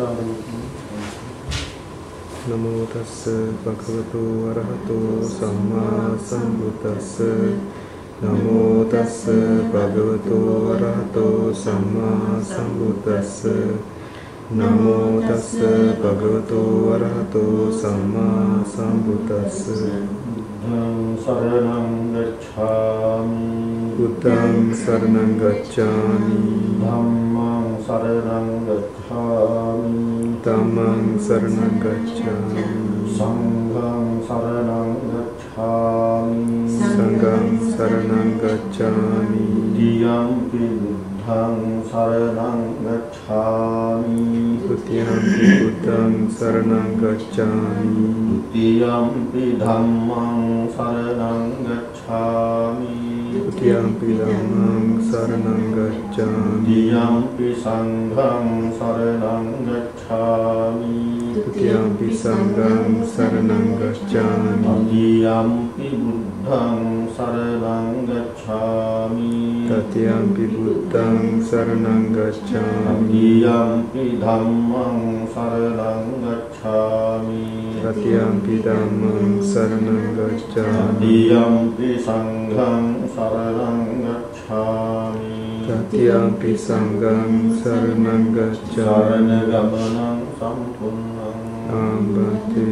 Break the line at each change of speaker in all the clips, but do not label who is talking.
नमो तस्स भगवतो अरहतो सम्मा सम्बुद्दस्स नमो तस्स भगवतो अरहतो सम्मा सम्बुद्दस्स नमो तस्स भगवतो अरहतो सम्मा सम्बुद्दस्स बुद्धं शरणं गच्छामि
धम्मं शरणं गच्छामि
धम्मं शरणं गच्छामि
संघं शरणं गच्छामि
संघं शरणं गच्छामि
द्वितीयंपि बुद्धं शरणं गच्छामि
द्वितीयंपि बुद्धं शरणं गच्छामि
तृतीयंपि धम्मं शरणं गच्छामि
द्वितीयंपि धम्मं शरणं गच्छामि
द्वितीयंपि संघं शरणं गच्छामि
द्वितीयंपि संघं शरणं गच्छामि
तृतीयंपि बुद्धं शरणं गच्छामि
तृतीयंपि बुद्धं शरणं गच्छामि
तृतीयंपि धम्मं शरणं गच्छामि
तृतीयंपि धम्मं शरणं गच्छामि
तृतीयंपि संघं शरणं गच्छामि
तृतीयंपि संघं शरणं गच्छामि
शरणगमनं सम्पूर्णम्
आम्बते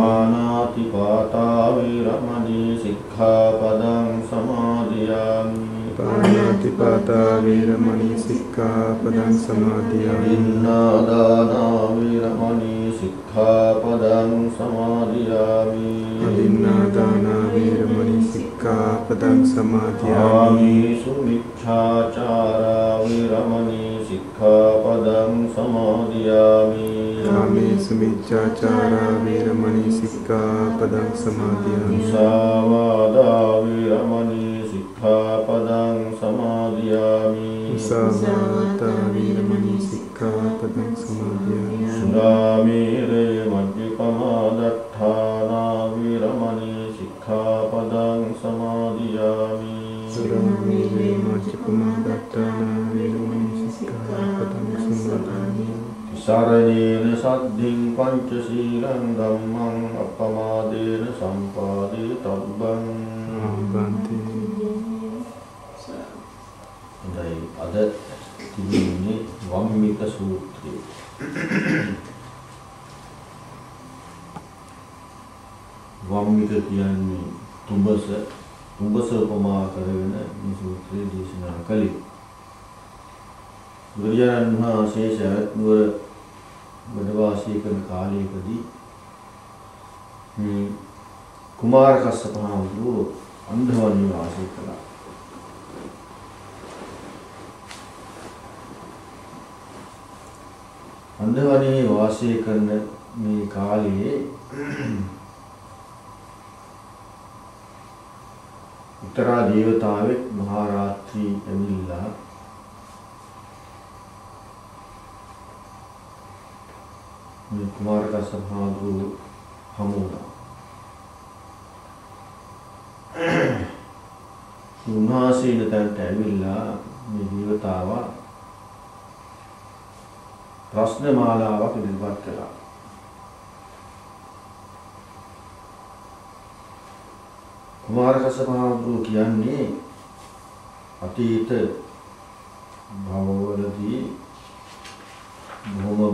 पानातिपाता वीरमणि सिक्खापदं समादयामि
पानातिपाता वीरमणि सिक्खापदं समादयामि
दिन्नादाना वीरमणि सिक्खापदं समादयामि
अदिन्नादाना वीरमणि सिक्खापदं समादयामि
आमीषु मिच्छाचारा वीरमणि सिक्खापदं समादयामि
कामेषु मिच्छाचारा वीरमणि सिक्खापदं समादयामि
मुसावादा वीरमणि सिक्खापदं समादयामि
मुसावादा वीरमणि सिक्खापदं समादयामि
सुरामेरे मद्यपमादत्थाना वीरमणि सिक्खापदं समादयामि
सुरामेरे मद्यपमादत्थाना वीरमणि सिक्खापदं समादयामि
शरणेन सद्धिं पंचशीलं धम्मं अपमादेन सम्पादितव्यम्
आम्बते
හොඳයි අද තිබෙන්නේ වම්මික සූත්‍රය. වම්මික කියන්නේ තුඹස උපමා කරගෙන මේ සූත්‍රය දේශනා කළේ. බුදුරජාණන් වහන්සේ සවැත් නුවර වැඩ වාසය කරන කාලයකදී කුමාර කස්සප හාමුදුරුවෝ අන්ධවණී වාසය කළා. අන්ධවණී වාසය කරන මේ කාලයේ උත්තරා දේවතාවෙක් මහා රාත්‍රී ඇවිල්ලා මේ කුමාර කස්සප හාමුදුරුවෝ හමු වුණා. උන්වහන්සේ ඉඳන්ට ඇවිල්ලා මේ දේවතාවා ප්‍රශ්න මාලාවක් ඉදිරිපත් කළා. කුමාර කස්සප හාමුදුරුවෝ කියන්නේ අතීත භවවලදී බොහොම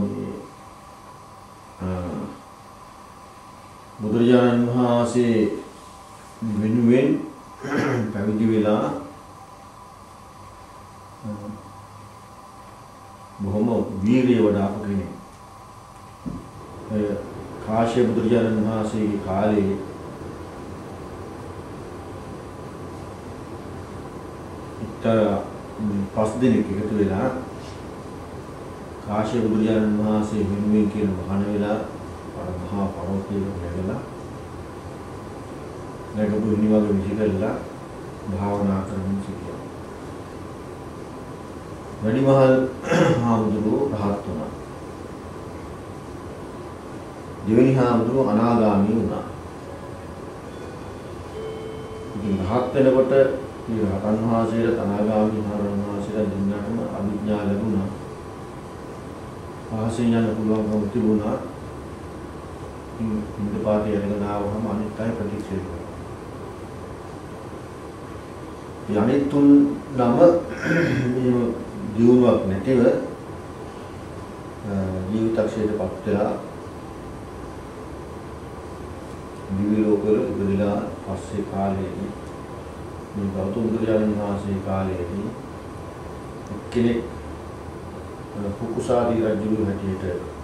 බුදුරජාණන් වහන්සේ වෙනුවෙන් පැවිදි වෙලා බොහොම වීරිය වඩාපු කෙනෙක්. කාශ්‍යප බුදුරජාණන් වහන්සේගේ කාලේ පස් දිනක් එකතු වෙලා කාශ්‍යප බුදුරජාණන් වහන්සේ වෙනුවෙන් කියන මහාන වෙලා මහා පර්වතයක නැගලා නැගපු නිවගේ විසිකලා භාවනා කරමින් සිටියා. වැඩිමහල් හාමුදුරුවෝ රහත් වුණා. දෙවෙනි හාමුදුරුවෝ අනාගාමී වුණා. ඉතින් රහත් වෙනකොට මේ රහතන් වහන්සේට අනාගාමී වහන්සේලා දෙන්නටම අභිඥා ලැබුණා. ආසෙන් යන පුළුවන්කම තිබුණා. ඉන්ද පාතේ යනගෙන ආවම අනිත් අය ප්‍රතික්ෂේප කරනවා. යන්නේ තුන් නම මේ දියුණුවක් නැතිව ජීවිතක්ෂේත්‍රපත් වෙලා දිවි ලෝකවල ඉපදලා පස්සේ කාලයේදී මේ ගෞතම බුදුරජාණන් වහන්සේ කාලයේදී කෙනෙක් කුකුසාදී රජු හැටියට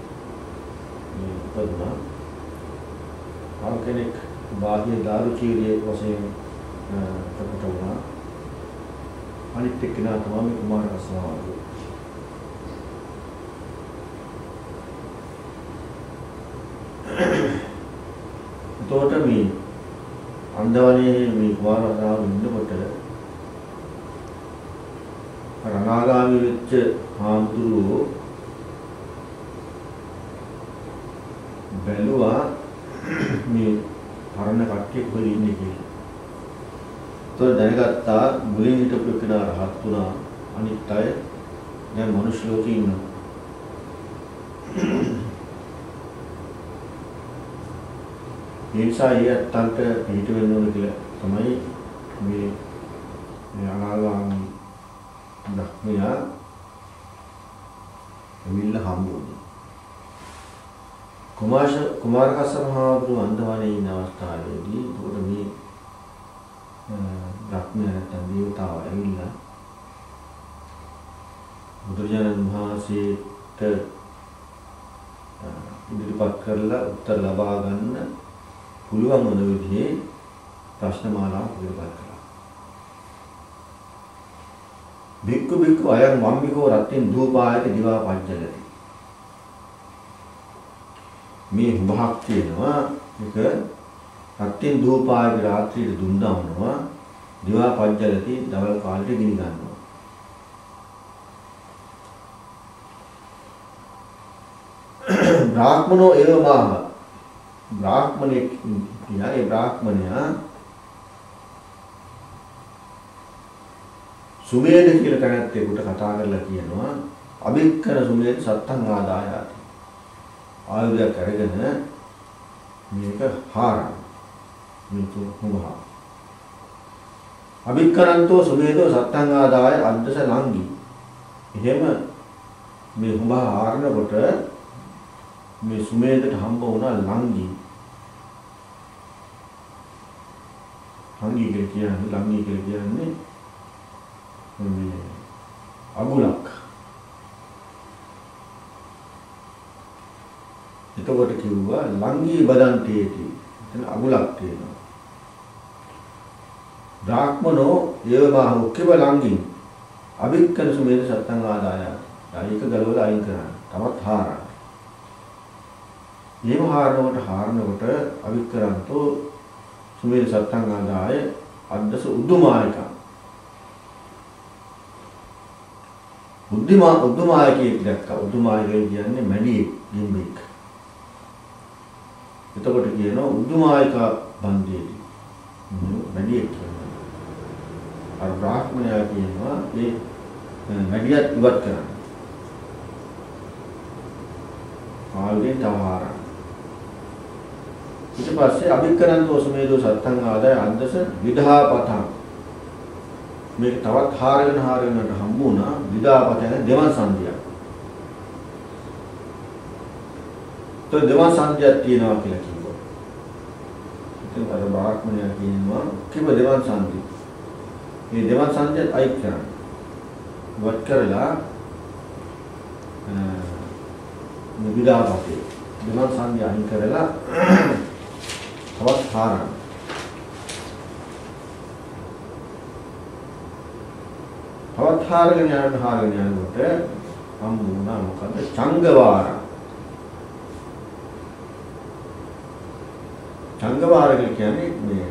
ඉපදුනා. ආ කෙනෙක් බාහ්‍ය දාරුචීරිය වශයෙන් ප්‍රකට වුණා. අනිත් එක්කෙනා තමයි කුමාර කස්සාවගේ. එතකොට මේ අන්දවනේ මේ කුමාර කස්සාව ඉන්නකොට අනාගාමී වෙච්ච හාමුදුරුවෝ බැලුවා මේ පරණ කට්ටිය කොහෙද ඉන්නේ කියලා. તો දැනගත්තා මුලින් හිටපු කෙනා රහත් වුණා. අනිත් අය දැන් මනුෂ්‍ය ලෝකේ ඉන්නවා. ඒ නිසා ඊයන්ට පිට වෙන්න ඕන කියලා තමයි මේ අනාගාමී බ්‍රහ්මයා එවිල්ල හම්බුනේ. කුමාර කස්සප මහා අන්දවනේ ඉන්න අවස්ථාවේදී උඩ මේ බ්‍රහ්මයා නැත්නම් දේවතාව ඇවිල්ලා බුදුරජාණන් වහන්සේට ඉදිරිපත් කරලා උත්තර ලබා ගන්න පුළුවන් වන විදිහේ ප්‍රශ්න මාලාවක් ඉදිරිපත් කළා. භික්ඛු භික්ඛු අයං වම්මිකෝ රත්තින් ධූපායත දිවා පංචලති. මේ උභාක් තියෙනවා. ඒක රත්තින් ධූපායත රාත්‍රියේ දුන්නා වුණා. දිවා පංචලති දවල් කාලෙට ගිනි ගන්නවා. බ්‍රාහ්මනෝ එවමාහ. බ්‍රාහ්මණෙක් කියන්නේ ඒ බ්‍රාහ්මණයා සුමේද කියලා තැනැත්තෙකුට කතා කරලා කියනවා අභික්කන සුමේද සත්තං ආදායාති. ආයුධයක් අරගෙන මේක හාරන. මේක හුඹහා. අභික්කරන්තෝ සුමේදෝ සත්තං ආදාය අද්දස ලංගි. එහෙම මේ හුඹහා හාරනකොට මේ සුමේදට හම්බ වුණා ලංගි. ලංගි කියලා කියන්නේ මේ අගුලක්. එතකොට කිව්වා ලංගී බදන්තේටි. එතන අගුලක් තියෙනවා. බ්‍රාහ්මනෝ ඒවමහ උක්කව ලංගි. අභික්කන සුමේද සත්තං ආදාය. ඒක ගලවලා අයින් කරන්න. තවත් හාරන්න. මේව හාරනකොට අභික්කරන්තෝ සුමේද සත්තං ආදාය අද්දස උද්දුමායක. උද්දුමායකයෙක් දැක්කා. උද්දුමායකය කියන්නේ මැඩියෙක්, ලිම්බෙක්. එතකොට කියනවා උද්දුමායක බන්දේටි. මැඩියෙක් කියනවා. අර බ්‍රාහ්මණයා කියනවා ඒ මැඩියත් ඉවත් කරන්න. ආල්ගෙන් තවහාරා. ඊට පස්සේ අභික්කරන්තෝ සුමේදෝ සත්තං ආදාය අද්දස විධාපතං. මේක තවත් හාරගෙනට හම්බුණා. විධාපතන දෙවන් සංධියක්. તો දෙවන් සංධියක් තියෙනවා කියලා කිව්වා. ඉතින් අර බ්‍රාහ්මණයා කියනවා කිව්ව දෙවන් සංධි. මේ දෙවන් සංධියත් අයිත් කරන්න. වත් කරලා විධාපතේ දෙවන් සංධිය අයින් කරලා තවත් හාරන්න. තවත් හාරගෙන යනකොට හම්බුණා මොකද? චංගවාර. චංගවාර කියන්නේ මේ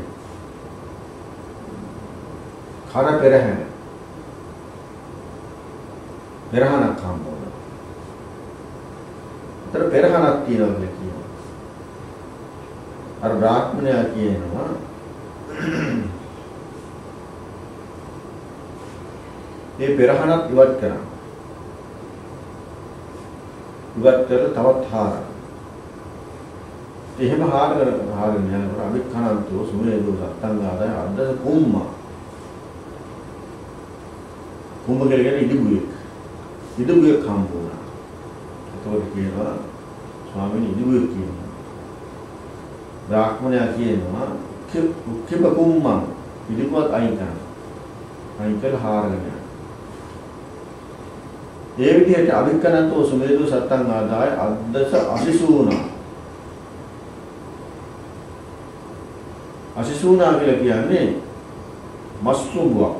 කර පෙරහැර. පෙරහනක් හම්බුණා. ඒතර පෙරහනක් තියනවා කියලා කියනවා. අර බ්‍රාහ්මණයා කියනවා මේ පෙරහනක් ඉවත් කරන්න. ඉවත් කරලා තවත් හාරන. එහෙම හාරගෙන යනකොට අභික්ඛනන්තෝ සුමේදෝ සත්තංගාදාය අද්දස කුම්මා. කුම්ම කියන්නේ ඉදිබුවෙක්. ඉදිබුවෙක් හම්බ වුණා. ඒතකොට කියනවා ස්වාමීනි ඉදිබුවෙක් කියනවා. බ්‍රාහ්මණයා කියනවා කිප කුම්මං ඉදිබුවත් අයින් කරනවා. අයින් කරලා හාරගෙන යනවා. ඒ විදිහට අභික්ඛනන්තෝ සුමේදෝ සත්තංගාදාය අද්දස අසිසූනා. අසිසූනා කියලා කියන්නේ මස්තුඹක්.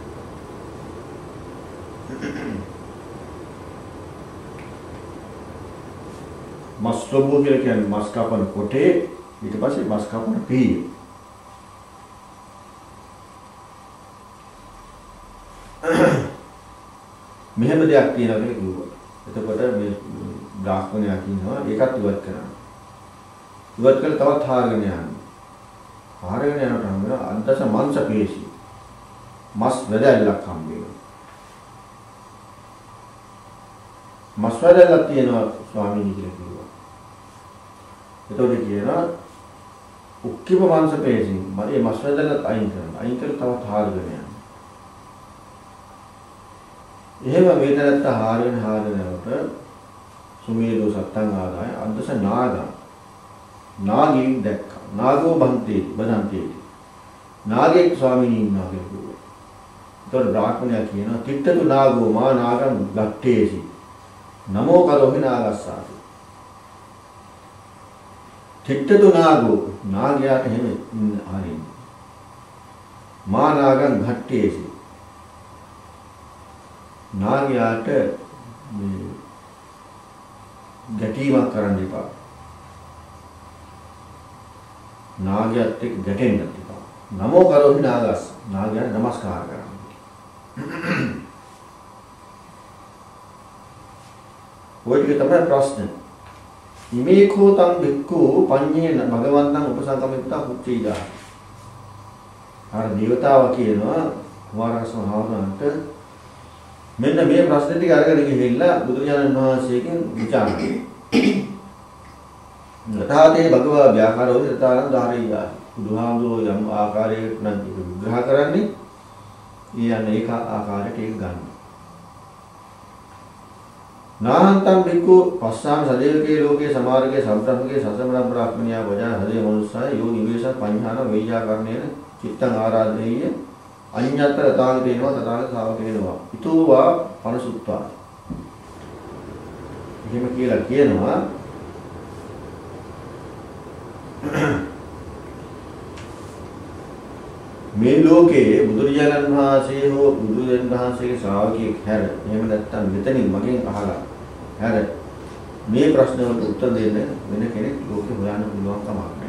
මස්තුඹ කියලා කියන්නේ මස් කපන කොටේ ඊට පස්සේ මස් කපන පීය. මෙහෙම දෙයක් තියෙනවා කියලා කිව්වා. එතකොට මේ බ්‍රාහ්මණයා කියනවා ඒකත් ඉවත් කරන්න. ඉවත් කළා තවත් හාරගෙන යනවා. හාරගෙන යනකොට හම් වෙනවා අද්දස මාංශ පේශි. මස් වැදැල්ලක් හම් වෙනවා. මස් වැදැල්ලක් තියෙනවා ස්වාමීනි කියලා කිව්වා. එතකොට කියනවා උක්කිප මාංශ පේශි. මේ මස් වැදැල්ලත් අයින් කරනවා. අයින් කරලා තවත් හාරගෙන යනවා. එහෙම වේදනත් හාරගෙන යනකොට සුමේදෝ සත්තංගාදාය අද්දස නාගා. නාගී දැක්කා. නාගෝ බන්තේ. නාගයෙක් ස්වාමීනි ඉන්නවා කියලා කිව්වා. ඒතකොට බ්‍රාහ්මණයා කියනවා තිත්තතු නාගෝ මා නාගං ගත්තේසි. නමෝ කරෝහි නාගස්සාති. තිත්තතු නාගෝ නාගයාට එහෙම හරියි. මා නාගං ගත්තේසි. නාගයාට මේ ගැටීමක් කරන්න එපා. නාගයාත් එක්ක ගැටෙන්නත් එපා. නමෝ කරෝහි නාගස්. නාගයාට নমස්කාර කරන්න. ඔය ටික තමයි ප්‍රශ්නේ. ඉමේකෝ තං බික්ඛු පඤ්ඤේන භගවන්තං උපසංගමිත්තා කුච්චීදා. අර දේවතාවා කියනවා කුමාරකස්ම හාමුදුරන්ට මෙන්න මේ ප්‍රශ්න ටික අරගෙන ගිහිල්ලා බුදුරජාණන් වහන්සේගෙන් විචාරණය. යථාතේ භගවා ව්‍යාකාරෝ යථාරං ධාරේයා. බුදුහාමුදුරෝ යම් ආකාරයකට නම් විග්‍රහ කරන්නේ ඊයන්නේ ඒක ආකාරයට ඒක ගන්න. නාහන්තම් බික්ඛු පස්සාම සදේවකේ ලෝකේ සමාරකේ සම්ප්‍රම්භකේ සසමන බ්‍රාහ්මණයා වජන හදේ මනුස්සය යෝ නිවේශ පඤ්ඤාන වේයාකරණේන චිත්තං ආරාධනීය අඤ්ඤතර තාගේනවා තථාගත ශාවකේනවා ඊතෝවා පනසුත්වා. එහෙම කියලා කියනවා මේ ලෝකයේ බුදුරජාණන් වහන්සේ හෝ බුදුරජාණන් වහන්සේගේ ශ්‍රාවකයෙක් හැර එහෙම නැත්නම් මෙතනින් මගෙන් අහලා හැර මේ ප්‍රශ්න වලට උත්තර දෙන්න වෙන කෙනෙක් ලෝකේ හොයන්න පුළුවන් කමක් නැහැ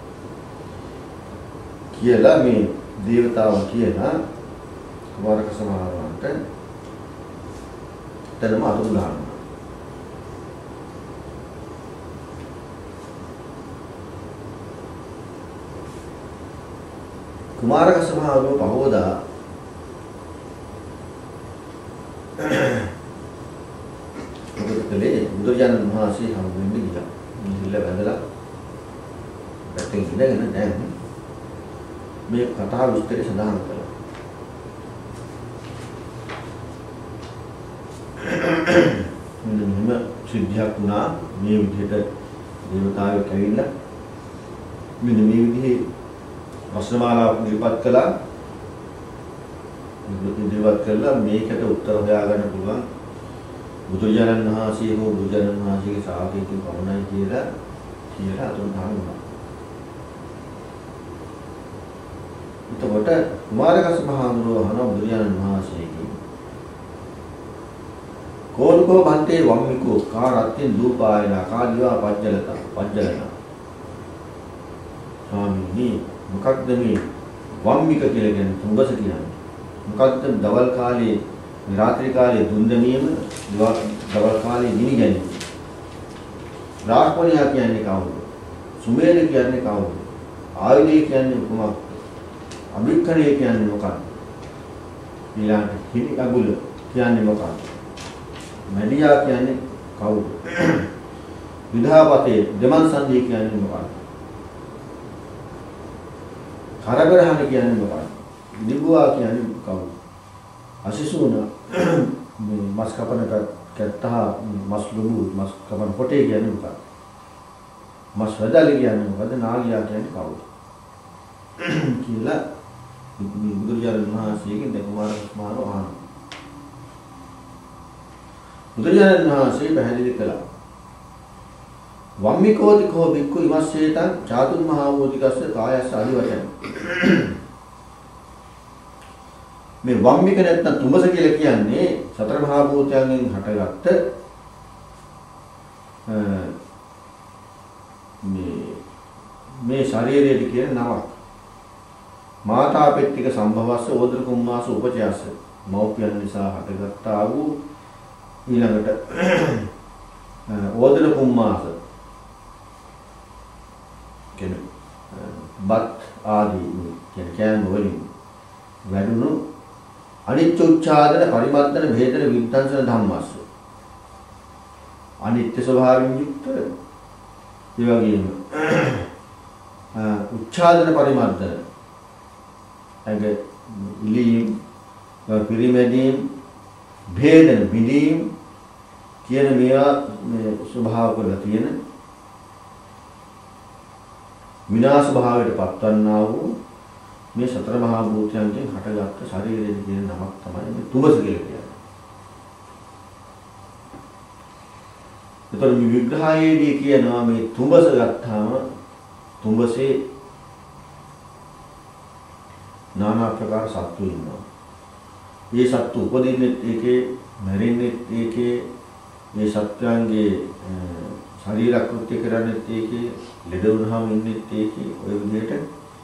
කියලා මේ දේවතාව කියලා කුමාරක සමාරවන්ට තනම අතුරු ගන්නවා. කුමාරක සමාරව පහෝදා බුදුරජාණන් වහන්සේ හම්බෙන්න ගියා. ගිහිල්ලා වැඳලා පැත්තෙන් ඉඳගෙන දැන් මේ කතාව විස්තරය සඳහන් කළා. මෙන්න සිද්ධියක් වුණා මේ විදිහට දේවතාවෙක් ඇවිල්ලා මෙන්න මේ විදිහේ ප්‍රශ්නමාලාවක් ඉදිරිපත් කළා. ඉදිරිපත් කළා මේකට උත්තර හොයාගන්න පුළුවන් බුදුරජාණන් වහන්සේ හෝ බුදුරජාණන් වහන්සේගේ ශ්‍රාවකයෙකු පමණයි කියලා අතුරුදහන් වුණා. එතකොට කුමාරකස් මහඳුරෝ අහන බුදුරජාණන් වහන්සේගෙන් කෝල්කෝ බන්තේ වම්මිකෝ කාරත්තින් දූපායන කාදිවා පජ්ජලන ස්වාමීනි මොකක්ද මේ වම්මික කියලා කියන්නේ තුඹස කියන්නේ මොකක්ද දවල් කාලේ රාත්‍රී කාලේ දුන් දැමීම දවල් කාලේ ගිනි ගැනීම බ්‍රාහ්මණයා කියන්නේ කවුද සුමේද කියන්නේ කවුද ආයුධය කියන්නේ කුමක්ද අභික්ඛණය කියන්නේ මොකක්ද ඊළඟ හිමි අගුල කියන්නේ මොකක්ද මැඩියා කියන්නේ කවුද? විධාපතේ දෙමන් සංදී කියන්නේ මොකක්ද? කරගරහන කියන්නේ මොකක්ද? දිබුවා කියන්නේ කවුද? අසිසුන මේ මස් කපන කැත්තහ මස් ලුබු මස් කපන කොටේ කියන්නේ මොකක්ද? මස් වැදලි කියන්නේ මොකද්ද? නාගයා කියන්නේ කවුද? කියලා බුදුරජාණන් වහන්සේගෙන් දෙකුමාර කුමාරව අහනවා. බුදුරජාණන් වහන්සේ පැහැදිලි කළා. වම්මිකෝති කෝ බික්ඛු ඉමස්සේතං චාතුම් මහා භූතිකස්ස කායස්ස අදිවචන. මේ වම්මික නැත්නම් තුඹස කියලා කියන්නේ සතර මහා භූතයන්ගෙන් හටගත්ත මේ ශරීරයේ කියන නමක්. මාතා පෙට්ටික සම්භවස්ස ඕදර කුම්මාස උපචයස්ස. මෞපියන් නිසා හටගත්තා වූ ඊළඟට ඕදර කුම්මාස කියන්නේ බත් ආදී කියන කෑම වලින් වැඩුණු අනිත්‍ය උච්ඡාදන පරිමර්තන භේදන විද්‍යංශන ධම්මස්ස. අනිත්‍ය ස්වභාවයෙන් යුක්ත ඒ වගේම උච්ඡාදන පරිමර්තන අංග ඉලීම් පිරිමැදීම් භේදන බිඳීම් කියන මේවා මේ ස්වභාව කරලා තියෙන විනාශ භාවයට පත්වන්නා වූ මේ සතර මහා භූතයන්ගෙන් හටගත්ත ශරීරයේ කියන නමක් තමයි මේ තුඹස කියලා කියන්නේ. ඒතර මේ විග්‍රහයේදී කියනවා මේ තුඹස ගත්තාම තුඹසේ নানা ආකාර සත්තු ඉන්නවා. මේ සත්තු උපදින්නෙත් ඒකේ, මැරෙන්නෙත් ඒකේ, මේ සත්‍යයන්ගේ ශරීර කෘත්‍ය කරන්නෙත් ඒකේ, ලෙඩ වුණාම ඉන්නෙත් ඒකේ. ඔය විදිහට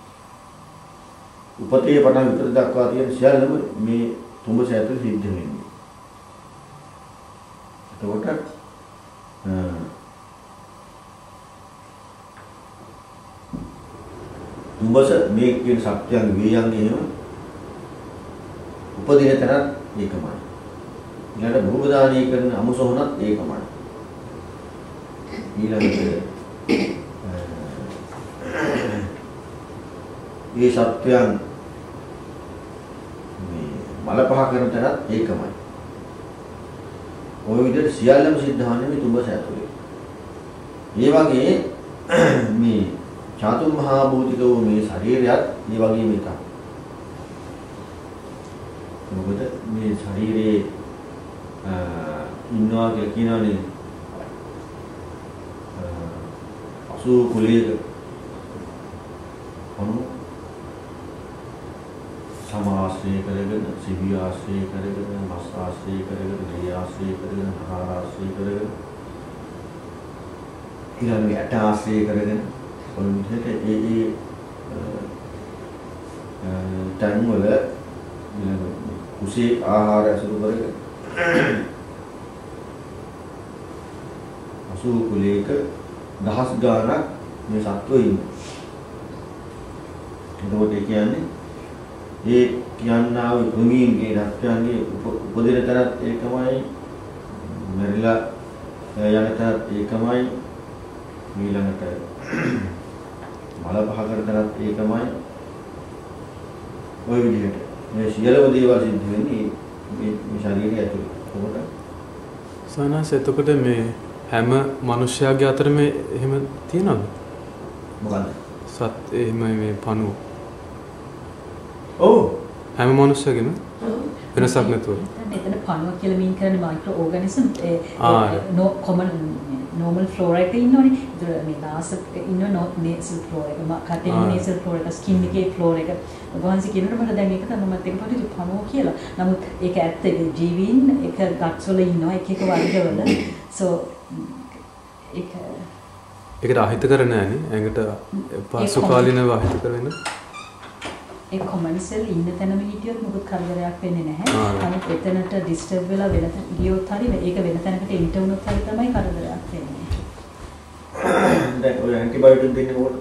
උපතේ පටන් විතර දක්වා තියෙන සියල්ලම මේ තුඹස ඇතුළේ සිද්ධ වෙන්නේ. එතකොට තුඹස මේ කියන සත්‍යයන් වේයන්ගේ එහෙම උපදින තරත් ඒකමයි. ඊළඟ භූමදානීය කරන අමුසොහනත් ඒකමයි. ඊළඟට මේ සත්‍යයන් මේ මල පහ කරන තරත් ඒකමයි. ওই විදිහට සියල්ලම සිද්ධවන්නේ මේ තුඹස ඇතුලේ. මේ වගේ මේ චාතුම් මහා භූතිකෝ මේ ශරීරයත් මේ වගේම එකක්. මොකද මේ ශරීරයේ ඉන්නවා කියලා කියනවනේ 80 කුලයක අනු සමාශ්‍රය කරගෙන, සිවි ආශ්‍රය කරගෙන, මස් ආශ්‍රය කරගෙන, දී ආශ්‍රය කරගෙන, ආහාර ආශ්‍රය කරගෙන, ඊළඟට ඇට ආශ්‍රය කරගෙන ඔය විදිහට ඒ තන් වල කුසී ආහාර අසුරු කරගෙන 80 කුලයක දහස් ගාණක් මේ සත්වෝ ඉන්නවා. එතකොට ඒ කියන්නේ ඒ කියන්නා වූ භූමියේ රත්යන්ගේ උපදින තරත් ඒකමයි, මෙරිලා යන තරත් ඒකමයි, ඊළඟට මල පහ කර තරත් ඒකමයි. ඔය විදිහට මේ සියලුම දේවල් සිද්ධ වෙන්නේ මේ ශරීරය ඇතුලේ. කොහොමද?
සනස එතකොට මේ හැම මිනිස්යාගේ අතරම එහෙම තියෙනවද?
මොකද්ද?
සත් එහෙම මේ පණුව.
ඔව්.
හැම මිනිස්යාගෙම වෙනසක් නැතුව.
මෙතන පණුව කියලා මීන් කරන්නේ micro organism no common normal flora එක ඉන්නෝනේ. ඒතර මේ නාසක ඉන්න nasal flora එක, කටේ nasal flora එක, skin එකේ flora එක. වහන්සේ කියනකොට මට දැන් ඒක තමයි මත් එක පොඩි පණුව කියලා. නමුත් ඒක ඇත්ත ඒක ජීවීන් එක ගට්ස් වල ඉන්නවා එක වර්ගවල. so
ඒකට අහිත කර නැහැ නේ. ඇඟට පසු කාලිනව අහිත කරවෙන්න.
ඒ කොමන් සෙල් ඉන්න තැනම හිටියොත් මොකද කරදරයක් වෙන්නේ නැහැ. නමුත් එතනට ඩිස්ටර්බ් වෙලා වෙන ගියොත් හරි ඒක වෙන තැනකට එන්ටර් වුණොත් හරි තමයි කරදරයක් වෙන්නේ.
දැන් ඔය ඇන්ටිබයොටික් දෙන්නේ මොකටද?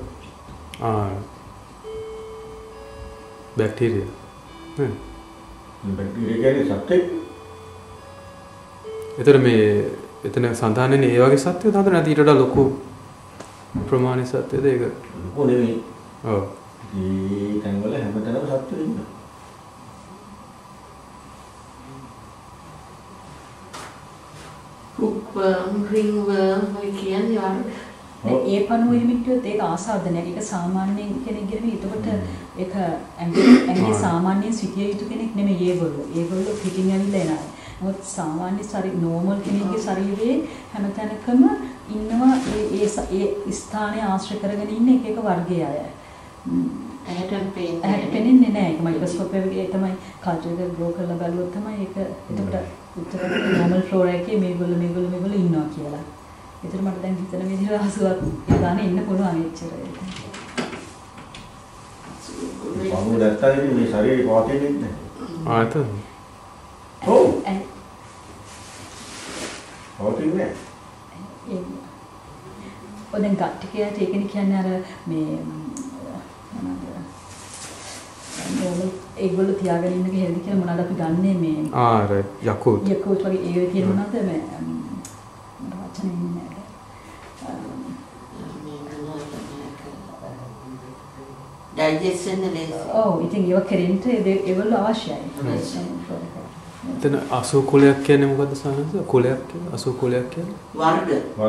බැක්ටීරියා.
බැක්ටීරියා කියන්නේ සත්ත්වෙක්.
ඒතර මේ එතන සඳහන් ඒ වගේ සත්‍යද හදන නැති ඊට වඩා ලොකු ප්‍රමාණයේ සත්‍යද ඒක?
ලොකු නෙවෙයි.
ඔව්.
මේ තැන්වල හැමතැනම සත්‍යය ඉන්නවා.
ringworm කියන්නේ අර
ඒ පණුව හිමිටියොත් ඒක ආසාදනයක්. ඒක සාමාන්‍යයෙන් කෙනෙක්ගේ නෙමෙයි. එතකොට ඒක ඇඟේ සාමාන්‍යයෙන් සිටිය යුතු කෙනෙක් නෙමෙයි ඒගොල්ලෝ. ඒගොල්ලෝ පිටින් ඇවිල්ලා එනවා. මොකද සාමාන්‍ය නෝමල් කෙනෙක්ගේ ශරීරයේ හැමතැනකම ඉන්නවා ඒ ස්ථානය ආශ්‍රය කරගෙන ඉන්න එක එක වර්ගයේ අය. ඇහැට පෙනෙන්නේ නැහැ. ඒක මයික්‍රොස්කෝප් එකේ තමයි කල්චර් එක ග්‍රෝ කරලා බලුවොත් තමයි ඒක එතකොට උත්තර නෝමල් ෆ්ලෝරා එකේ මේගොල්ලෝ ඉන්නවා කියලා. ඒතර මට දැන් හිතන විදිහට අසුවක් ගන්න ඉන්න පුළුවන් එච්චර.
බාබු දැක්කම මේ ශරීරේ පවතින්නේ නැහැ.
ආයත.
ඔව්. පවතින්නේ නැහැ.
ඔතෙන් කට්ටියට ඒකනේ කියන්නේ අර මේ මොනවද ඒගොල්ලෝ තියාගෙන ඉන්න ගෙහෙල්ද කියලා මොනවද අපි ගන්නෙ මේ
යකෝට්
වගේ ඒ කියන මොනවද මේ වචනේ ඉන්නේ
digestion ලේසි.
ඔව් ඉතින් ඒක කෙරෙන්න ඒගොල්ලෝ අවශ්‍යයි.
එතන අසුකුලයක් කියන්නේ මොකද්ද සානස? කුලයක් කියන්නේ අසුකුලයක් කියන්නේ?
වර්ග.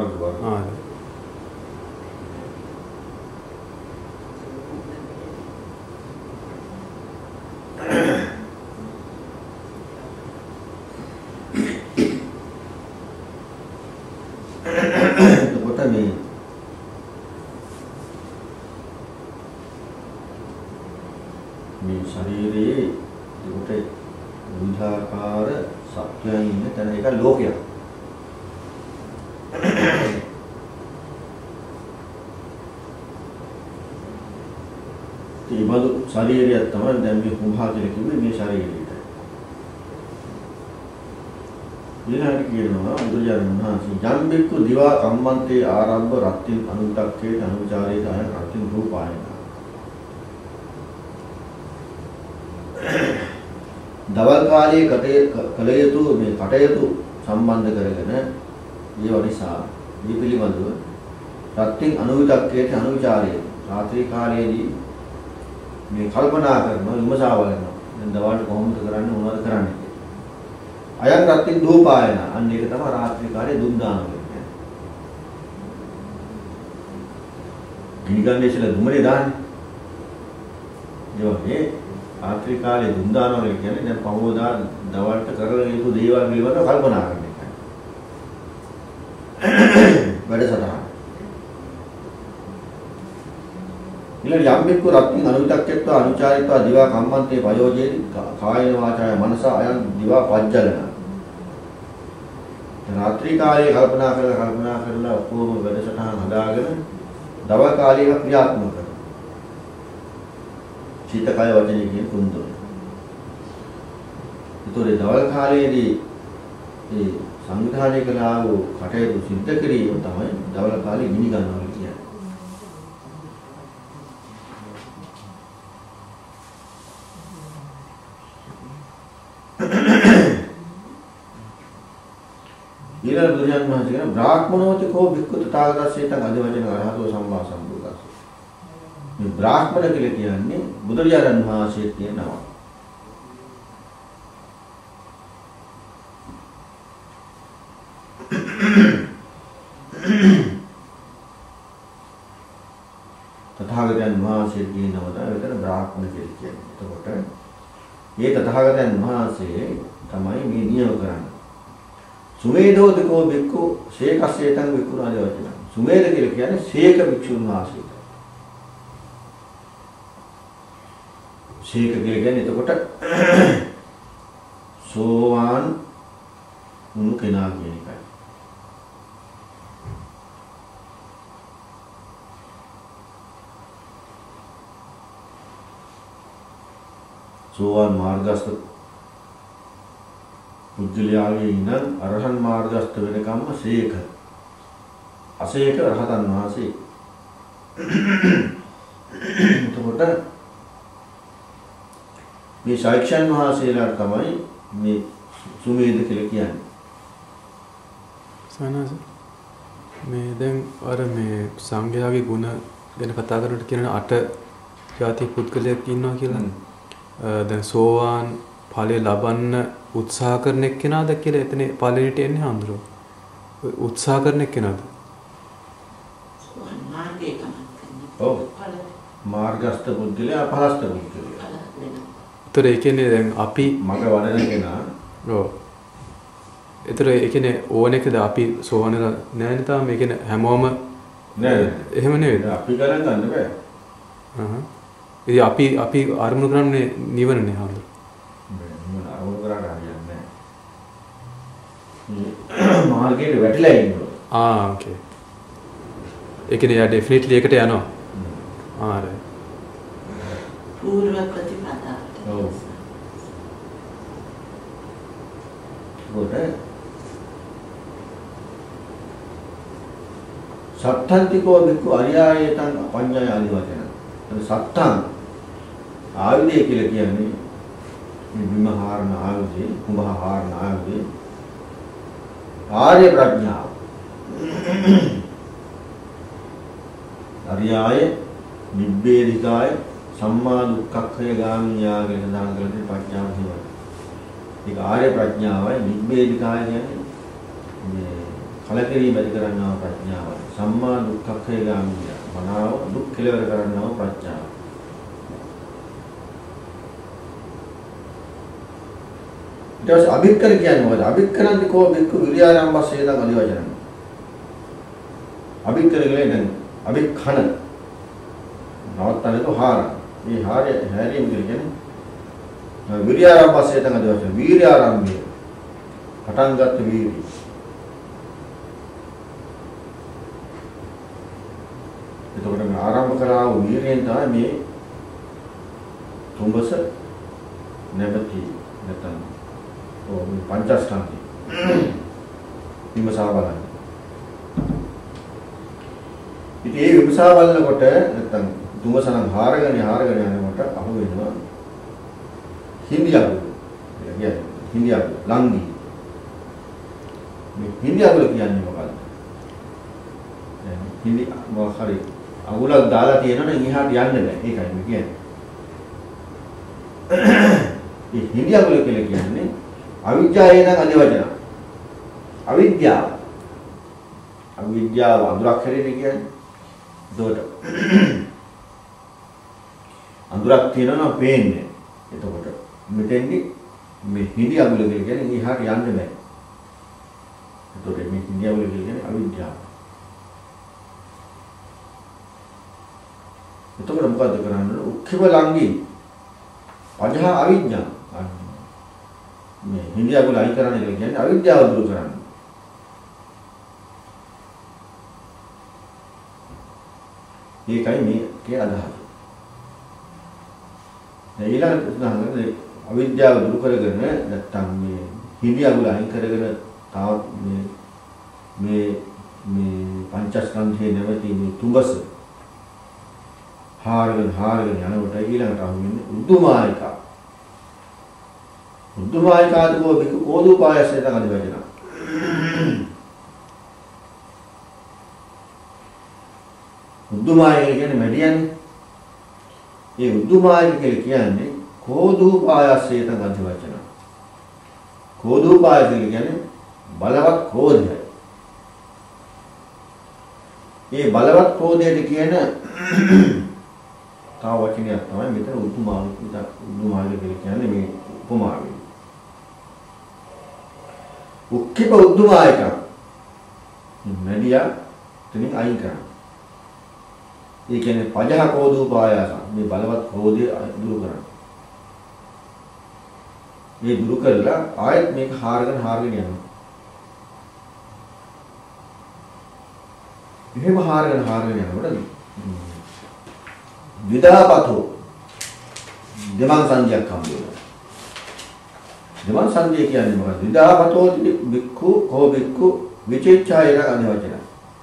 මේ ශරීරයේ ඒකට විවිධාකාර සත්‍යයන් ඉන්න තැන එක ලෝකයක්. ඒ බඳු ශරීරයක් තමයි දැන් මේ කුම්භා කියලා කිව්වේ මේ ශරීරයට. ඊළඟට කියනවා බුදුරජාණන් වහන්සේ යම් බික්කු දිවා කම්මන්තේ ආරම්භ රත්ත්‍ින් අනුත්තක්කේ අනුචාරේ දායන රත්ත්‍ින් රූපායන. දවල් කාලයේ කළ යුතු මේ කටයුතු සම්බන්ධ කරගෙන ඒ නිසා මේ පිළිබඳව රත්ත්‍ින් අනුවිතක්කේ අනුචාරේ රාත්‍රී කාලයේදී මේ කල්පනා කරනවා විමසා බලනවා. දැන් දවල්ට කොහොමද කරන්නේ මොනවද කරන්නේ? අයන් රත්ත්‍ින් ධූපායන අන්න ඒක තමයි රාත්‍රී කාලයේ දුම් දානවා කියන්නේ. ගිනිගන්නේ ඉස්සෙල්ලා දුමනේ දාන්නේ. ඒ වගේ රාත්‍රී කාලයේ දුම් දානවා කියන්නේ දැන් පහවදා දවල්ට කරලා යුතු දේවල් පිළිබඳව කල්පනා කරන එකයි. වැඩසටහන. ඊළඟ යම් බික්කු රත්ත්‍ින් අනුවිතක්කේත්ව අනුචාරිත්ව දිවා කම්මන්තේ පයෝජේති කායන වාචාය මනස අයන් දිවා පජ්ජලන. රාත්‍රී කාලයේ කල්පනා කරලා ඔක්කොම වැඩසටහන හදාගෙන දවල් කාලයේ ක්‍රියාත්මක කරනවා. චිත්ත කය වචනේ කියන තුන්දොන. ඒතොරේ දවල් කාලයේදී මේ සංවිධානය කළා වූ කටයුතු සිද්ධ කිරීම තමයි දවල් කාලේ ගිනි ගන්නවා කියන්නේ. ඊළඟ බුදුන් වහන්සේ කියන බ්‍රාහ්මනෝතිකෝ භික්ඛු තථාගතස්සේතං අධිවචන අරහතෝ සම්මා සම්බුද්දස්ස. මේ බ්‍රාහ්මණ කියලා කියන්නේ බුදුරජාණන් වහන්සේ කියන නම. තථාගතයන් වහන්සේ කියන නම තමයි එතන බ්‍රාහ්මණ කියලා කියන්නේ. එතකොට මේ තථාගතයන් වහන්සේ තමයි මේ නියම කරන්නේ. සුමේධෝදකෝ බික්කු ශේකස්සේතං විකුණාදී වචන. සුමේධ කියලා කියන්නේ ශේක භික්ෂුන් වහන්සේ. ශේක කියලා කියන්නේ එතකොට සෝවාන් වුණු කෙනා කියන එකයි. සෝවාන් මාර්ගස්ත පුද්ගලයාගේ ඉඳන් අරහන් මාර්ගස්ත වෙනකම්ම ශේක. අශේක රහතන් වහන්සේ. එතකොට මේ ශාක්‍යයන් වහන්සේලාට තමයි මේ සුමේධ කියලා කියන්නේ.
සනස මේ දැන් අර මේ සංඝයාගේ ගුණ ගැන කතා කරනකොට කියන 8 ජාති පුද්ගලයෙක් ඉන්නවා කියලා. දැන් සෝවාන් ඵලය ලබන්න උත්සාහ කරන එක්කෙනාද කියලා එතන ඵලෙට එන්නේ හඳුරෝ. උත්සාහ කරන එක්කෙනාද?
මාර්ගයේ තමයි.
ඔව්. මාර්ගස්ත පුද්ගලයා අපහස්ත පුද්ගලයා.
ඒතර ඒ කියන්නේ දැන් අපි
මග වඩන කෙනා.
ඔව්. ඒතර ඒ කියන්නේ ඕන එකද අපි සෝවන නැහැ නේ තාම. ඒ කියන්නේ හැමෝම
නෑ.
එහෙම නෙවෙයි.
අපි ගණන් ගන්න බෑ.
ඉතින් අපි අරමුණු කරන්නේ නිවනනේ හඳුර.
නිවන අරමුණු කරාට හරියන්නේ නෑ. මාර්ගයේ වැටිලා ඉන්නවා.
ඕකේ. ඒ කියන්නේ යා ඩෙෆිනිට්ලි එකට යනවා. right.
පූර්ව ප්‍රතිපදාවට.
ඔව්. සත්තන්තිකෝ බික්කු අරියායතං අපඤ්ඤය ආදි වචන. සත්තං ආයුධය කියලා කියන්නේ මේ බිම හාරන ආයුධය, කුඹ හාරන ආයුධය. ආර්ය ප්‍රඥාව. අරියාය, නිබ්බේධිකාය, සම්මා දුක්ඛක්ඛය ගාමිනියාගේ සඳහන් කරන්නේ ප්‍රඥාව කියනවා. ඒක ආර්ය ප්‍රඥාවයි. නිබ්බේධිකාය කියන්නේ මේ කලකිරීම ඇති කරන්නා ප්‍රඥාවයි. සම්මා දුක්ඛක්ඛය ගාමිනිය. මනාව දුක් කෙලවර කරන්නා ප්‍රඥාව. ඊට පස්සේ අභික්කර කියන්නේ මොකද? අභික්කරන්ති කෝ බික්කු විරියාරම්භස්සේදං අදි වචන. අභික්කර කියන්නේ දැන් අභික්ඛන නවත්තනක හාර. මේ හාරය හැරීම කියන්නේ විරියාරම්භස්සේදං අදි වචන. වීර්යාරම්භය. පටන් ගත්ත වීර්යය. එතකොට මේ ආරම්භ කරා වූ වීර්යයෙන් තමයි මේ තුඹස නැමැති නැත්නම් මේ පංචස්කන්ධය විමසා බලන්න. ඉතින් මේ විමසා බලනකොට නැත්නම් තුඹසනම් හාරගෙන යනකොට අහු වෙනවා හිඳියගුල. කියන්නේ හිඳියගුල ලංගි. මේ හිඳියගුල කියන්නේ මොකක්ද? හිඳි මොකක් හරි අගුලක් දාලා තියෙනවනේ එහාට යන්න බෑ. ඒකයි මේ කියන්නේ. මේ හිඳියගුල කියලා කියන්නේ අවිද්‍යාවේන අධිවචන. අවිද්‍යාව. අවිද්‍යාව අඳුරක් හැරෙන්නේ කියන්නේ. එතකොට අඳුරක් තියෙනවා පේන්නේ. එතකොට මෙතෙන්දි මේ හිඳියගුල කියලා කියන්නේ එහාට යන්න බෑ. එතකොට මේ හිඳියගුල කියන්නේ අවිද්‍යාව. එතකොට මොකද්ද කරන්නේ? උක්ඛිව ලංගි පජහ අවිඥා. මේ හිඳියගුල අයින් කරන්න කියලා කියන්නේ අවිද්‍යාව දුරු කරන්න. ඒකයි මේකේ අදහස. ඊළඟට උදාහරණයක් අවිද්‍යාව දුරු කරගෙන නැත්තම් මේ හිඳියගුල අයින් කරගෙන තාවත් මේ පංචස්කන්ධයේ නැවති මේ තුඹස හාරගෙන යනකොට ඊළඟට අහුවෙන්නේ උද්දුමායිකා. උද්දුමායිකාදකෝ බික කෝදුපායසයෙන් අදි වචන. උද්දුමායික කියන්නේ මැඩියන්නේ. ඒ උද්දුමායික කියලා කියන්නේ කෝදුපායසයෙන් අදි වචන. කෝදුපායස කියන්නේ බලවත් ක්‍රෝධය. ඒ බලවත් ක්‍රෝධයට කියන තව වචනයක් තමයි මෙතන උද්දුමායික කියලා කියන්නේ මේ උපමාවෙන්. උක්ඛිප උද්දුමායික මැඩියා තනින් අයින් කරනවා. ඒ කියන්නේ පජහ කෝදුපායස මේ බලවත් ක්‍රෝධය දුරු කරනවා. මේ දුරු කරලා ආයෙත් මේක හාරගෙන යනවා. එහෙම හාරගෙන යනකොට විදාපතෝ දෙමන් සංජයක් හම්බ වෙනවා. දෙමන් සංජය කියන්නේ මොකක්ද? විදාපතෝ බික්ඛු කෝ බික්ඛු විචේච්ඡායන අනිවචන.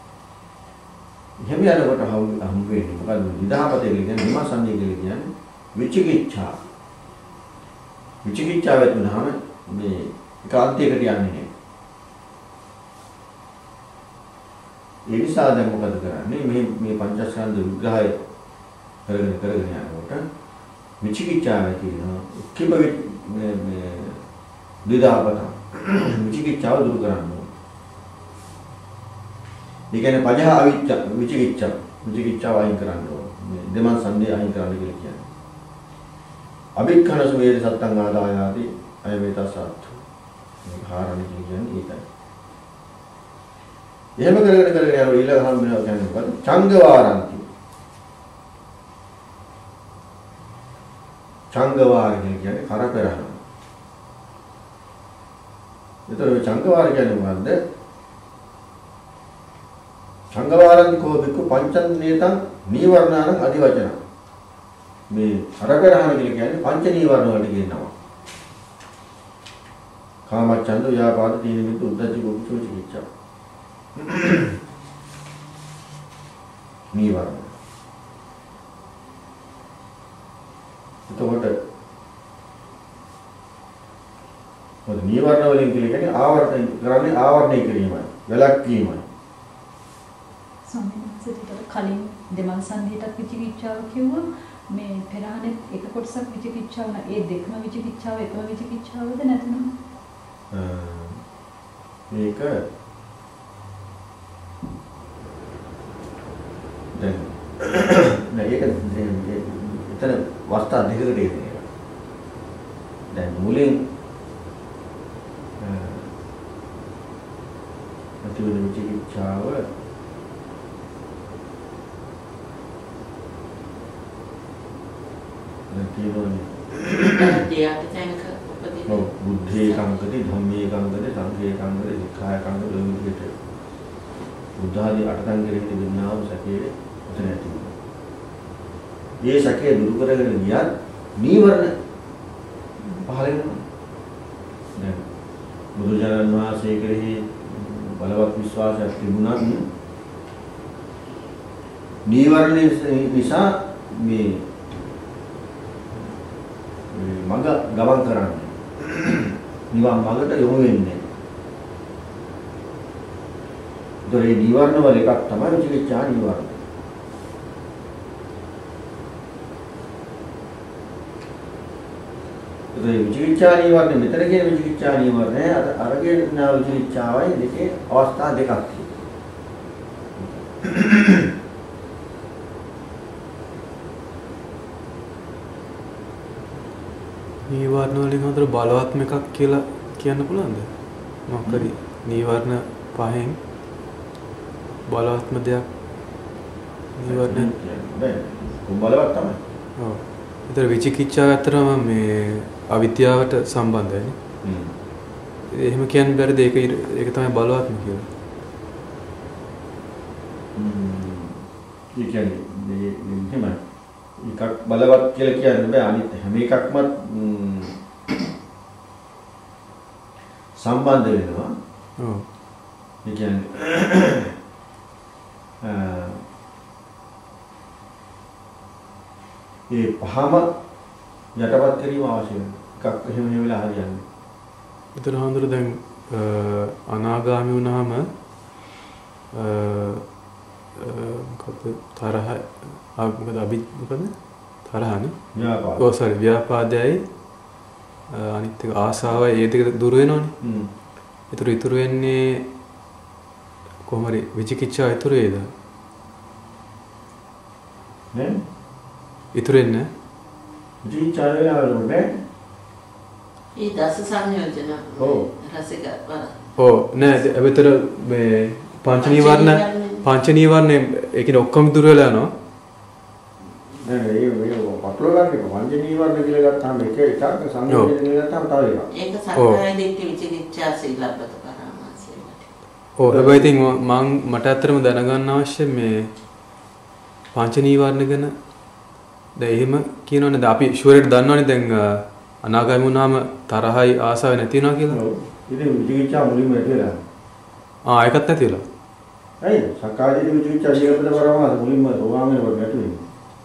එහෙම යනකොට හම්බ වෙන්නේ මොකද්ද? විදාපතේ කියන්නේ දෙමන් සංජය කියන්නේ විචිකිච්ඡා. විචිකිච්ඡාව වෙනහම මේ ඒකාන්තයකට යන්නේ නැහැ. ඒ නිසා දැන් මොකද කරන්නේ? මේ පංචස්කන්ධ විග්‍රහය කරගෙන යනකොට විචිකිච්ඡාව කියනවා. කිඹ මේ දෙදාපත විචිකිච්ඡාව දුරු කරන්න ඕනේ. ඒ කියන්නේ පජහ අවිච්ඡ විචිකිච්ඡාව අයින් කරන්න ඕනේ. මේ දෙමන් සංදේ අයින් කරන්න කියලා කියන්නේ. අභික්ඛන සුවේද සත්තං ආදායාදී අයවේතසත්. මේ හාරණ කියන්නේ ඒකයි. එහෙම කරගෙන යනවා ඊළඟ හම්බෙනවා කියන්නේ මොකද? චංගවාරන්ති. චංගවාර කියන්නේ කර පෙරහන. ඒතර මේ චංගවාර කියන්නේ මොකද්ද? චංගවාරන්ති කෝපිකු පංචනේතං නීවරණාන අධිවචන. මේ කර පෙරහන කියන්නේ පංච නීවරණ වලට කියනවා. කාමච්ඡන්ද ව්‍යාපාද තීන මිද්ද උද්ධච්ච කුච්ච විචිකිච්ඡා. නීවරණ. එතකොට මොකද නීවරණ වලින් කියන්නේ ආවරණය කරන්නේ ආවරණය කිරීමයි, වැළැක්වීමයි.
සම්මත කලින් දෙමන් සංදේටත් විචිකිච්ඡාව කිව්වා මේ පෙරහනේ එක කොටසක් විචිකිච්ඡාව න ඒ දෙකම විචිකිච්ඡාව එකම විචිකිච්ඡාවද නැත්නම්
මේක දැන් නෑ ඒක එතන වස්තා දෙකකට එන්නේ. දැන් මුලින් අතිවිද විචිකිච්ඡාව බුද්ධේ කංකති ධම්මේ කංකති සංඝේ කංකති සික්ඛාය කංකති ඔය විදිහට බුද්ධ ආදී අටතන් කෙරෙහි තිබෙනා වූ සැකයේ උතන ඇති වෙනවා. මේ සැකය දුරු කරගෙන ගියත් නීවරණ පහළ වෙනවා. දැන් බුදුරජාණන් වහන්සේ කෙරෙහි බලවත් විශ්වාසයක් තිබුණත් නීවරණ නිසා මේ මඟ ගමන් කරන්නේ නිවන් මඟට යොමු වෙන්නේ. ඒ නීවරණ වල එකක් තමයි විචිකිච්ඡා නීවරණ. ඒ විචිකිච්ඡා නීවරණ මෙතන කියන විචිකිච්ඡා නීවරණය අරගෙන නා විචිකිච්ඡාවයි දෙකේ අවස්ථා දෙකක් තියෙනවා.
නීවරණ වලින් හතර බලවත්ම එකක් කියලා කියන්න පුළුවන්ද? මොකක්ද නීවරණ පහෙන් බලවත්ම දෙයක් නීවරණ
බෑ බලවත් තමයි.
ඔව්. ඒතර විචිකිච්ඡාව අතරම මේ අවිද්‍යාවට සම්බන්ධයිනේ. එහෙම කියන්න බැරිද ඒක තමයි බලවත්ම කියලා. ඒ කියන්නේ මේ එකක් බලවත් කියලා කියන්න බෑ. අනිත් හැම එකක්ම සම්බන්ධ වෙනවා. ඔව්. ඒ කියන්නේ ඒ පහම යටපත් කිරීම අවශ්‍ය වෙනවා. එකක් එහෙම වෙලා හරියන්නේ. ඒතර හඳුර දැන් අනාගාමී වුණාම මොකද තරහ මොකද මොකද තරහනේ ව්‍යාපාද. ඔව් සෝරි ව්‍යාපාදයයි අනිත් එක ආසාවයි ඒ දෙක දුර වෙනවනේ. ඒතර ඉතුරු වෙන්නේ කොහොම හරි විචිකිච්ඡාව ඉතුරු වේද? නේ? ඉතුරු වෙන්නේ විචිකිච්ඡාව වෙලාවලුනේ.
ඒ දස සංයෝජන රසික වල. ඔව්
නෑ ඒතර මේ පංච නීවරණ ඒ කියන්නේ ඔක්කොම දුර වෙලා යනවා. නෑ ඒ පටල ගන්න එක පංච නීවරණ කියලා ගත්තාම එක එකක් සංයෝජන කියලා ගත්තාම තව එකක්.
ඒක සක්කාය දිට්ඨි විචිකිච්ඡා සීලබ්බත පරාමාසය.
ඔව් හැබැයි ඉතින් මට අත්‍තරම දැනගන්න අවශ්‍ය මේ පංච නීවරණ ගැන දැන් එහෙම කියනවනේ අපි ෂුවර් දන්නවනේ දැන් අනාගාමී වුණාම තරහයි ආසාව නැති වෙනවා කියලා. ඔව්. ඉතින් විචිකිච්ඡා මුලින්ම ඇති වෙලා. ඒකත් නැති වෙලා. ඇයි? සක්කාය දිට්ඨි විචිකිච්ඡා සීලබ්බත පරාමාස මුලින්ම රෝවාමනේ වගේ නැති වෙන්නේ.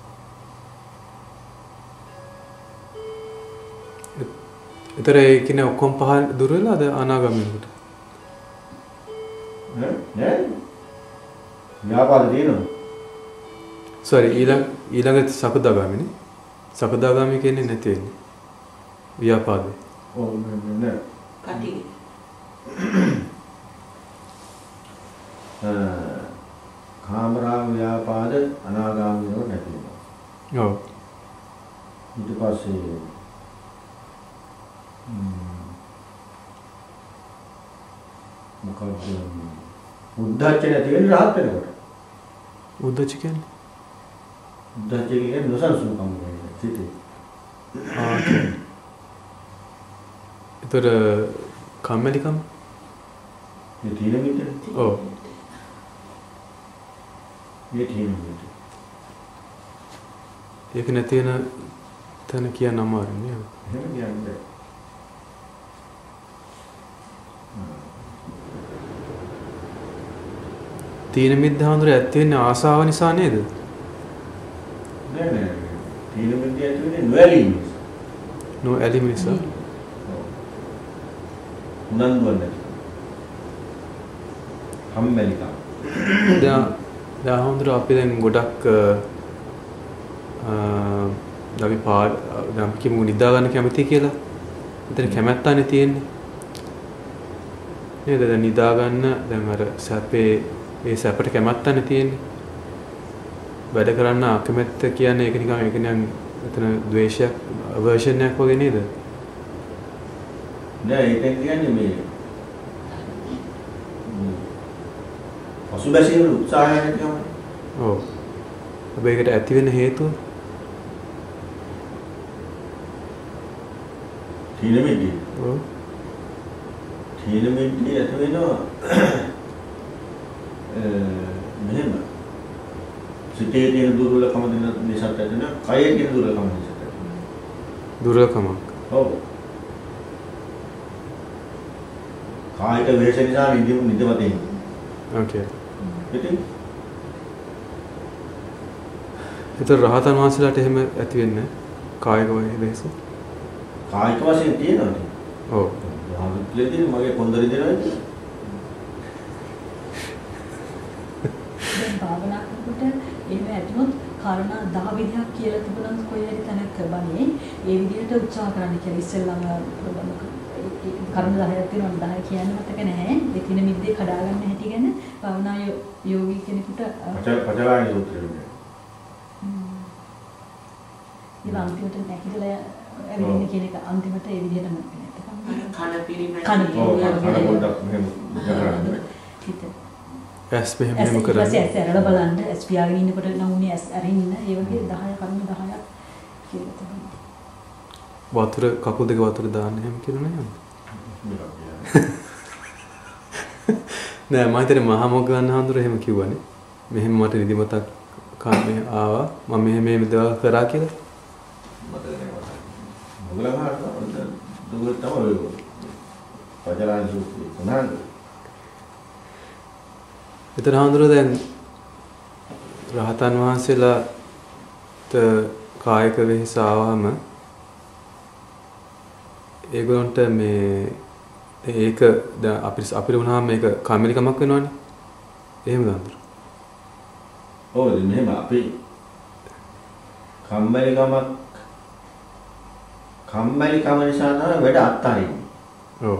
ඒතර ඒ කියන්නේ ඔක්කොම පහ දුර වෙලාද අනාගාමී වෙනකොට? නෑ.
ව්‍යාපාද තියෙනවා.
sorry ඊළඟ සකදාගාමිනේ. සකදාගාමි කියන්නේ නැති වෙන්නේ. ව්‍යාපාදේ.
ඔව් නෑ.
කටි.
කාමරාග ව්‍යාපාද අනාගාමීව නැති වෙනවා.
ඔව්.
ඊට පස්සේ මොකක්ද උද්දච්ච නැති වෙන rahat වෙනකොට.
උද්දච්ච කියන්නේ?
උද්දච්ච කියන්නේ නොසන්සුන්කම කියන්නේ සිටේ.
ඒතර කම්මැලිකම?
මේ තීන මිද්දේ.
ඔව්.
මේ තීන මිද්දේ.
ඒක නැති වෙන තැන කියන්න අමාරුයි නේද?
එහෙම කියන්නේ.
තීන මිද්ද හඳුර ඇත්ත වෙන්නේ ආසාව නිසා නේද?
නෑ. තීන මිද්දේ ඇති වෙන්නේ නොඇලීම නිසා.
නොඇලීම නිසා.
උනන්දුවක් නැති. කම්මැලිකම.
දැන් හඳුර අපි දැන් ගොඩක් අපි දැන් කිමු නිදා ගන්න කැමති කියලා. එතන කැමැත්තනේ තියෙන්නේ. නේද? දැන් නිදා ගන්න දැන් අර සැපේ ඒ සැපට කැමැත්තනේ තියෙන්නේ. වැඩ කරන්න අකමැත්ත කියන්නේ ඒක නිකන් එතන ද්වේෂයක් අවර්ෂන් එකක් වගේ නේද?
නෑ ඒක කියන්නේ මේ පසුබැසීමේ උත්සාහය නැතිවම.
ඔව්. හැබැයි ඒකට ඇති වෙන හේතුව
තීන මිද්දේ.
ඔව්.
තීන මිද්දේ ඇති වෙනවා මෙහෙම සිතේ තියෙන දුර්වලකම නිසා ඇති වෙන කයේ තියෙන දුර්වලකම නිසා ඇති වෙනවා.
දුර්වලකමක්.
ඔව්. කායික වේශ නිසා නිදිමතේ.
ඕකේ.
ඉතින්
ඒතර රහතන් වහන්සේලාට එහෙම ඇති වෙන්නේ කායික වේශ.
කායික වශයෙන් තියෙනවා.
ඔව්.
රහතන්ලදී මගේ කොන්දරි දෙනවා කියලා.
දැන් භාවනා කරනකොට එහෙම ඇතුළත් කාරණා 10 විදිහක් කියලා තිබුණත් කොයි හරි තැනක බණේ ඒ විදිහට උත්සාහ කරන්න කියලා ඉස්සෙල්ලාම කර්ම 10ක් තියෙනවා 10 කියන්න මතක නැහැ. ඒ තින මිද්දේ කඩා ගන්න හැටි ගැන භාවනා යෝගී කෙනෙකුට
පචලායන සූත්‍රය.
ඒ අන්තිමට නැකිදලා ඇවිදින්න කියන එක අන්තිමට ඒ විදිහටම
කන පිරිමැද.
කන
පොඩ්ඩක් මෙහෙම කරන්නේ.
හිත
ඇස් මෙහෙම කරන්නේ.
ඇස් ඇරලා බලන්න ඇස් පියාගෙන ඉන්නකොට නමුනේ ඇස් අරින්න ඒ වගේ 10 කර්ම 10ක් කියලා තමයි.
වතුර කකුල් දෙක වතුර දාන්න එහෙම කියනවා නේද? නෑ මම හිතන්නේ මහා මොග්ගලන් හඳුර එහෙම කිව්වනේ. මෙහෙම මට නිදිමතක් කාමේ ආවා. මම මෙහෙම දේවල් කරා කියලා.
මොග්ගලන් හඳුර දුර තමයි පචලායන සූත්‍රය. උනාද?
ඒතර හඳුර දැන් රහතන් වහන්සේලාට කායික වෙහස ආවම ඒගොල්ලන්ට මේ ඒක දැන් අපිට වුණාම මේක කම්මැලිකමක් වෙනවනේ. එහෙමද හඳුර?
ඔව් මෙහෙම අපි කම්මැලිකම නිසා තමයි වැඩ අත්හරින්නේ.
ඔව්.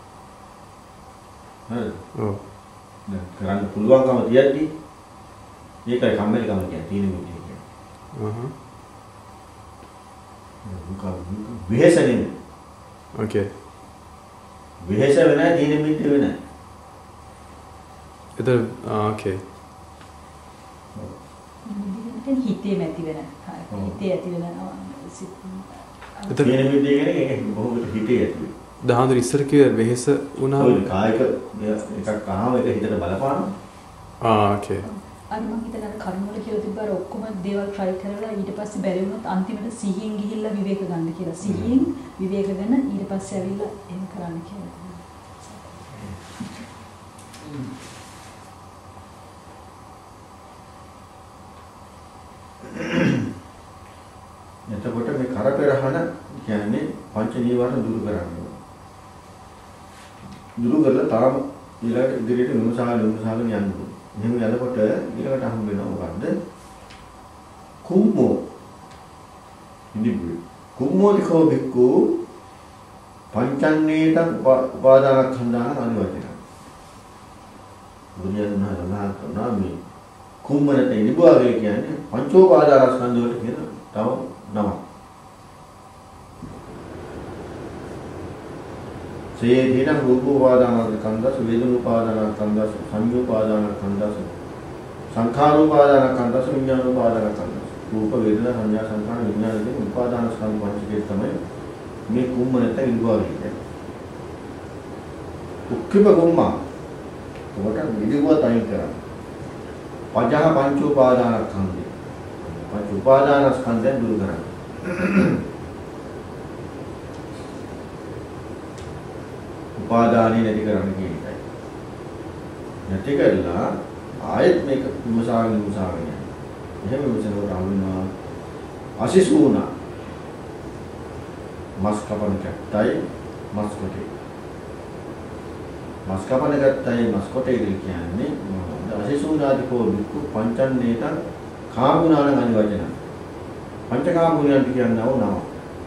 හරිද?
ඔව්.
දැන් කරන්න පුළුවන්කම තියද්දි මේකයි කම්මැලිකම කියන්නේ තීන මිද්දේ කියන්නේ. වෙහෙස නෙමෙයි.
ඕකේ.
වෙහෙස වෙනයි තීන මිද්දේ වෙනයි.
ඒතර ඕකේ.
හිතේ නැති වෙන හිතේ ඇති වෙන
තීන මිද්දේ කියන්නේ ඒක බොහොම හිතේ ඇති වෙන.
දහඳුර ඉස්සර කිව්ව වෙහෙස වුණාම
ඔය කායික එකක් අහම ඒක හිතට බලපානවා.
ඕකේ.
අර මම හිතන අර කර්ම වල කියලා තිබ්බ අර ඔක්කොම දේවල් try කරලා ඊට පස්සේ බැරි වුණොත් අන්තිමට සිහියෙන් ගිහිල්ලා විවේක ගන්න කියලා. සිහියෙන් විවේක ගන්න ඊට පස්සේ ඇවිල්ලා එහෙම කරන්න කියලා.
එතකොට මේ කරපෙරහන කියන්නේ පංච නීවරණ දුරු කරන්නේ. දුරු කරලා තාම ඊළඟ ඉදිරියට විමසාගෙන යන්න ඕනේ. එහෙම යනකොට ඊළඟට හම්බ වෙනවා මොකද්ද? කුම්මෝ. ඉනිබුයි. කුම්මෝදිකෝ බික්කු පංචන්නේත උපාදානස්කන්ධාන අනිවචන. බුදුන් වහන්සේ මේ කුම්මනට ඉනිබුවාගේ කියන්නේ පංචෝපාදානස්කන්ධ වලට කියන තව නමක්. සේධින රූපෝපාදානස්කන්ධස වේදනෝපාදානස්කන්ධස සංයෝපාදානස්කන්ධස සංඛාරෝපාදානස්කන්ධස විඥානෝපාදානස්කන්ධස රූප වේදනා සංඥා සංඛාර විඥාන කියන උපාදානස්කන්ධ පංචකය තමයි මේ කුම්මනට ඉනිබුවාගේ කියන්නේ. උක්ඛිප කුම්මා උකට විදිහුව තයින් කරා. පජහ පංච උපාදානස්කන්ධය. පංච උපාදානස්කන්ධයෙන් දුරු කරන්නේ. උපාදානෙ නැති කරන්න කියන එකයි. නැති කරලා ආයෙත් මේක විමසාගෙන යනවා. එහෙම විමසනකොට අහුවෙනවා අසිසුණා. මස් කපන කැත්තයි මස් කොටේ. මස් කපන කැත්තයි මස් කොටේ කියන්නේ අසිසුණාදිකෝ වික්ඛු පංචන්නේත කාමුනාන අනිවචන. පංචකාමුණයන් කියනවා නම.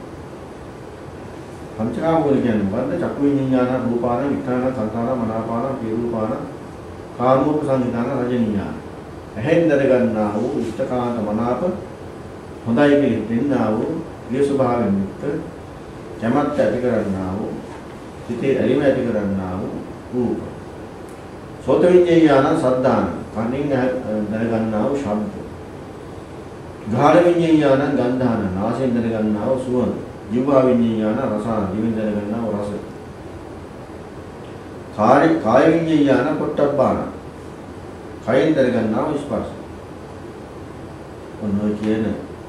පංචකාමුණ කියන්නේ මොකද්ද? චක්කු විඤ්ඤාණ රූපාන විඥාන සංඛාර මනාපාන පීරූපාන කාමෝප සංහිතාන රජනිඥාන. එහෙන් දර ගන්නා වූ ඉෂ්ඨකාන්ත මනාප හොඳයි කියන දෙන්නා වූ ප්‍රිය ස්වභාවයෙන් යුක්ත කැමැත්ත ඇති කරන්නා වූ සිතේ ඇලිම ඇති කරන්නා වූ රූප. සෝත විඤ්ඤාණ සද්ධාන කනින් දර ගන්නා වූ ශබ්ද. ගාහන විඤ්ඤාණ ගන්ධාන නාසයෙන් දර ගන්නා වූ සුවඳ. ජීවා විඤ්ඤාණ රසාන දිවෙන් දර ගන්නා වූ රස. කාය විඤ්ඤාණ පොට්ටබ්බාන කයෙන් දර ගන්නා වූ ස්පර්ශ. ඔන්න කියන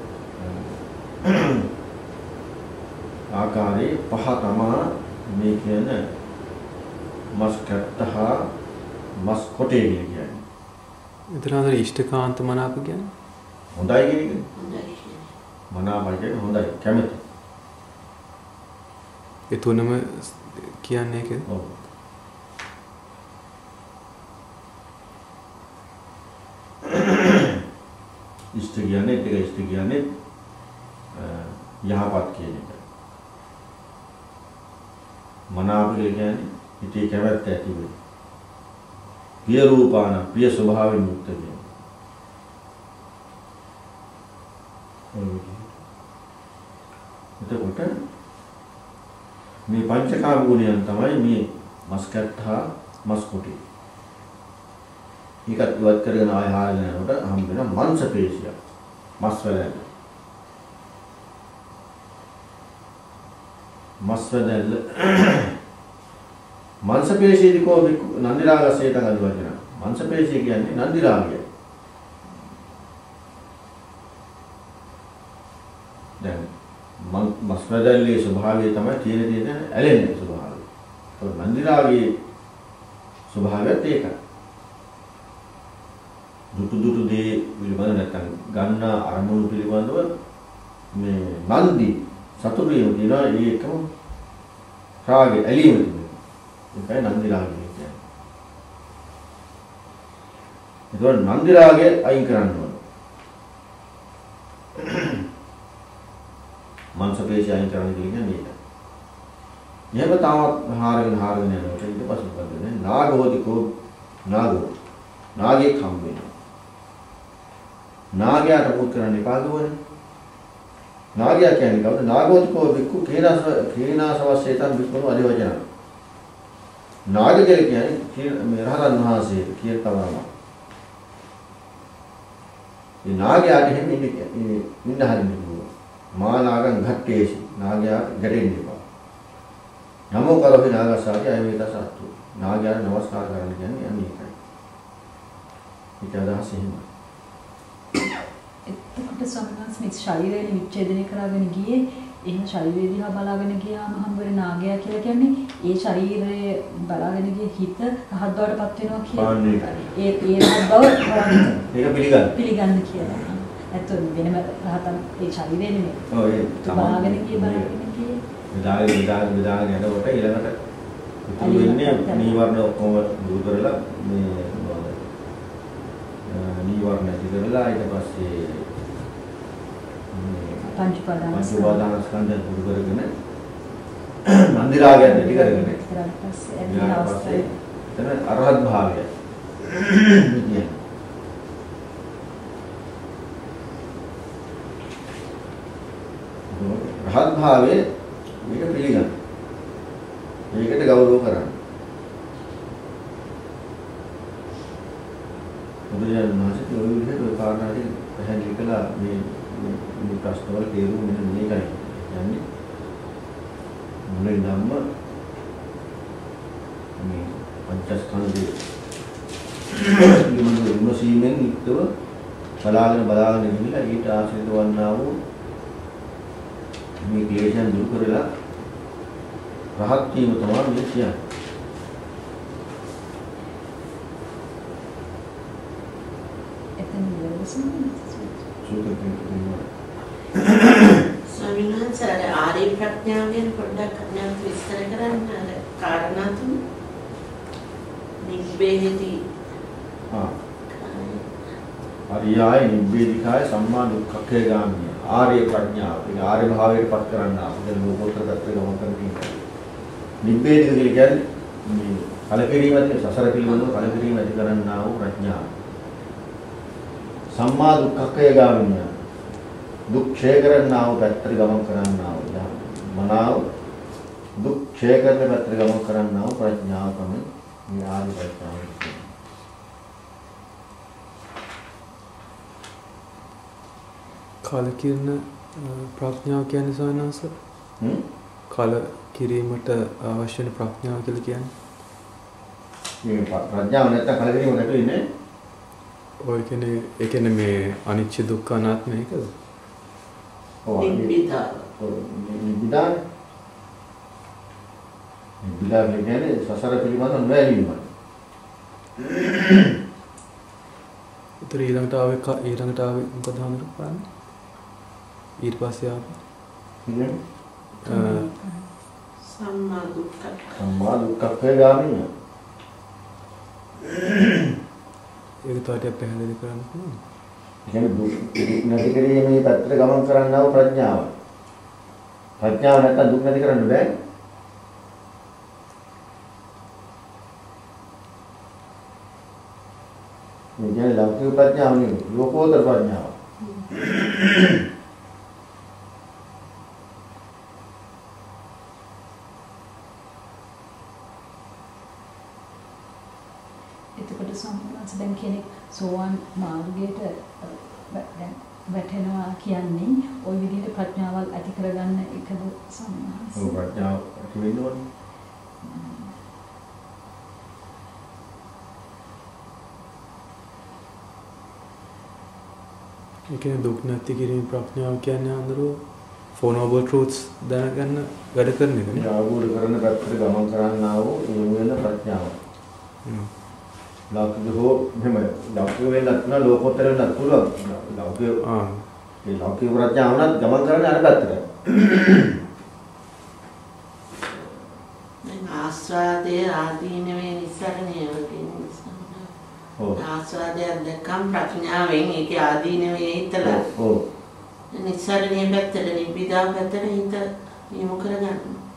ආකාරයේ පහ තමා මේ කියන මස් කැත්තහ මස් කොටේ කියන්නේ.
එතනතර ඉෂ්ඨකාන්ත මනාප කියන්නේ
හොඳයි කියන එක. මනාපයි කියන්නේ හොඳයි කැමති.
ඒ තුනම කියන්නේ ඒකද?
ඔව්. ඉෂ්ඨ කියන්නේ ඒක ඉෂ්ඨ කියන්නේ යහපත් කියන එක. මනාප කියන්නේ හිතේ කැමැත්ත ඇති වෙන. ප්‍රිය රූපාන ප්‍රිය ස්වභාවයෙන් යුක්ත කියන. එතකොට මේ පංචකාම ගුණයන් තමයි මේ මස් කැට්ටා මස් කොටි. ඒකත් ඉවත් කරගෙන ආය හාගෙන යනකොට හම් වෙන මාංශ පේශිය. මස් වලට. මස් වලට මාංශ පේශියදී කො නන්දි රාගසයට අනුවචන. මාංශ පේශිය කියන්නේ නන්දි රාගය. දැන් මස් වලේ ස්වභාවය තමයි තියෙන ඇලෙන්නේ ස්වභාවය. ඒ නන්දි රාගයේ ස්වභාවයත් ඒකයි. දුටු දේ පිළිබඳ නැත්නම් ගන්න අරමුණු පිළිබඳව මේ නන්දි සතුටු වීම දිනා ඒකම රාගය ඇලීම තිබෙනවා. ඒකයි නන්දි රාගය කියන්නේ. ඒතකොට නන්දි රාගය අයින් කරන්න ඕන. මනසපේශය අයින් කරන්න කියන්නේ මේක. එහෙම තාමත් හාරගෙන යනකොට ඊට පස්සේ මොකද වෙන්නේ? නාගෝදිකෝ නාගෝ නාගයේ කම් වෙනවා. නාගයාට මුත් කරන්න එපා දුවනේ. නාගයා කියන්නේ කවුද? නාගෝදිකෝ බික්කු කේනාසවස්සේතන් බික්කුණු අධිවචන. නාග කියන්නේ මේ රහතන් වහන්සේ කියන තමම. මේ නාගයාට එහෙම ඉන්න හරින්නේ. මානාගං ඝට්ටේසි නාගයා ගැටෙන්න එපා. නමෝ කරොහි නාගසාරි අයවේදසත්තු. නාගයාට නමස්කාර කරන්න කියන්නේ අනේකයි. ඒක අදහස් එහෙමයි.
එතකොට සමහරවිට මේ ශරීරයෙන් විච්ඡේදනය කරගෙන ගියේ එහෙම ශරීරය දිහා බලාගෙන ගියාම හම්බවෙන නාගයා කියලා කියන්නේ ඒ ශරීරයේ බලාගෙන ගිය හිත රහත් බවටපත් වෙනවා කියන්නේ. ඒ රහත් බව
ඒක
පිළිගන්න කියලා. නැත්නම් වෙනම රහතන් ඒ ශරීරය නෙමෙයි.
ඔව් ඒ
බලාගෙන ගියේ.
විදාගෙන යනකොට ඊළඟට ඉතුරු වෙන්නේ නීවරණ ඔක්කොම දුරු කරලා මේ නීවරණ ඇති කරලා ඊට පස්සේ
පංච
උපාදානස්කන්ධය පුරු කරගෙන නන්දිරාගය ඇති කරගෙන ඊට පස්සේ එතන අරහත් භාවය කියන්නේ රහත් භාවයේ මේක පිළිගන්න. මේකට ගෞරව කරන්න. බුදුරජාණන් වහන්සේ ඔය විදිහට ඔය කාරණා ටික පැහැදිලි කළා මේ ප්‍රශ්න වල තේරුම මෙන්න මේකයි. යන්නේ මුලින් ධම්ම මේ පංචස්කන්ධයේ ඉමුණු විමසීමෙන් යුක්තව බලාගෙන ඉඳලා ඊට ආශ්‍රිත වන්නා වූ මේ ක්ලේශයන් දුරු කරලා රහත් වීම තමයි මේ කියන්නේ.
එතන
ස්වාමීන් වහන්සේ ආර්ය ප්‍රඥාව ගැන පොඩ්ඩක් නැවත විස්තර කරන්න අර කාරණා තුන. නිබ්බේදී
අරියාය නිබ්බේධිකාය සම්මා දුක්ඛේ ගාමිනිය ආර්ය ප්‍රඥාව. ඒක ආර්ය භාවයට පත් කරන්න අපිට ලෝකෝත්තර தත්ත්වයට ගමන් කරන්න තියෙනවා. නිබ්බේධික කියන්නේ මේ කලකිරීම ඇති සසර පිළිබඳව කලකිරීම ඇති කරන්නා වූ ප්‍රඥාව. සම්මා දුක්ඛේ ගාමිනිය දුක් ක්ෂය කරන්නා වූ පැත්තට ගමන් කරන්නා වූ මනාව දුක් ක්ෂය කරන පැත්තට ගමන් කරන්නා වූ ප්‍රඥාව තමයි මේ ආර්ය ප්‍රඥාව.
කල කිරන ප්‍රඥාව කියන්නේ සවනස කල කිරීමට අවශ්‍ය වෙන ප්‍රඥාව කියලා කියන්නේ
මේ ප්‍රඥාව නැත්තම් කල කිරීම නැතු වෙන්නේ
ඔය කියන්නේ ඒ කියන්නේ මේ අනිච්ච දුක්ඛ අනාත්ම එකද
නිබ්බිදා
කියන්නේ සසර පිළිබඳ නොයැලීම.
උතර ඊළඟට ආවේ මොකද හඳුනගන්නේ ඊට පස්සේ ආවේ
සම්මා
දුක්ඛේ ගාමිනිය.
ඒක තාටියක් පැහැදිලි කරන්න පුළුවන්.
ඒ කියන්නේ දුක් නැති කිරීමේ පැත්තට ගමන් කරන්නා වූ ප්‍රඥාව. ප්‍රඥාව නැත්තම් දුක් නැති කරන්න බෑ. මේ කියන්නේ ලෞකික ප්‍රඥාව නෙවෙයි ලෝකෝත්තර ප්‍රඥාව.
එතකොට සම්මාස දැන් කෙනෙක් සෝවාන් මාර්ගයට දැන් වැටෙනවා කියන්නේ ওই විදිහට ප්‍රඥාවල් ඇති කරගන්න එකද සම්මාස.
ඔව් ප්‍රඥාව ඇති වෙන්න ඕනේ.
ඒ කියන්නේ දුක් නැති කිරීම ප්‍රඥාව කියන්නේ අඳුරෝ four noble truths දැනගන්න වැඩ කරන එක නේ.
අවබෝධ කරන පැත්තට ගමන් කරන්නා වූ යොමු වෙන ප්‍රඥාව. ලෞකික හෝ මෙහෙම ලෞකික වෙන්නත් නෑ ලෝකෝත්තර වෙන්නත් පුළුවන්. ලෞකික ඒ ලෞකික ප්‍රඥාව නම් ගමන් කරන්නේ අර පැත්තට.
දැන් ආස්වාදයේ ආදීනවේ නිස්සරණය වගේ නිසා. ඔව්. ආස්වාදයක් දැක්කම ප්‍රඥාවෙන් ඒකේ ආදීනවේ හිතලා.
ඔව්.
නිස්සරණයේ පැත්තට නිබ්බිදා පැත්තට හිත යොමු කරගන්න.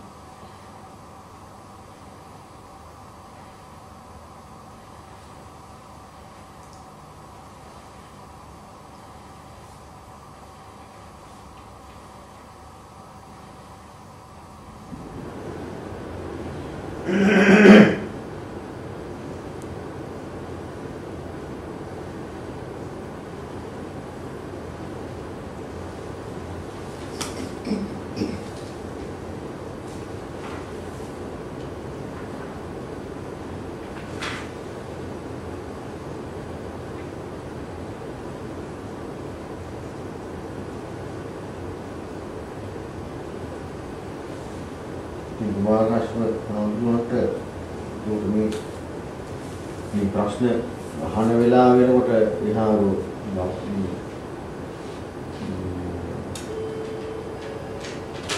මාර්ගස්ව හඳුනනට මේ ප්‍රශ්න අහන වෙලාව වෙනකොට එහා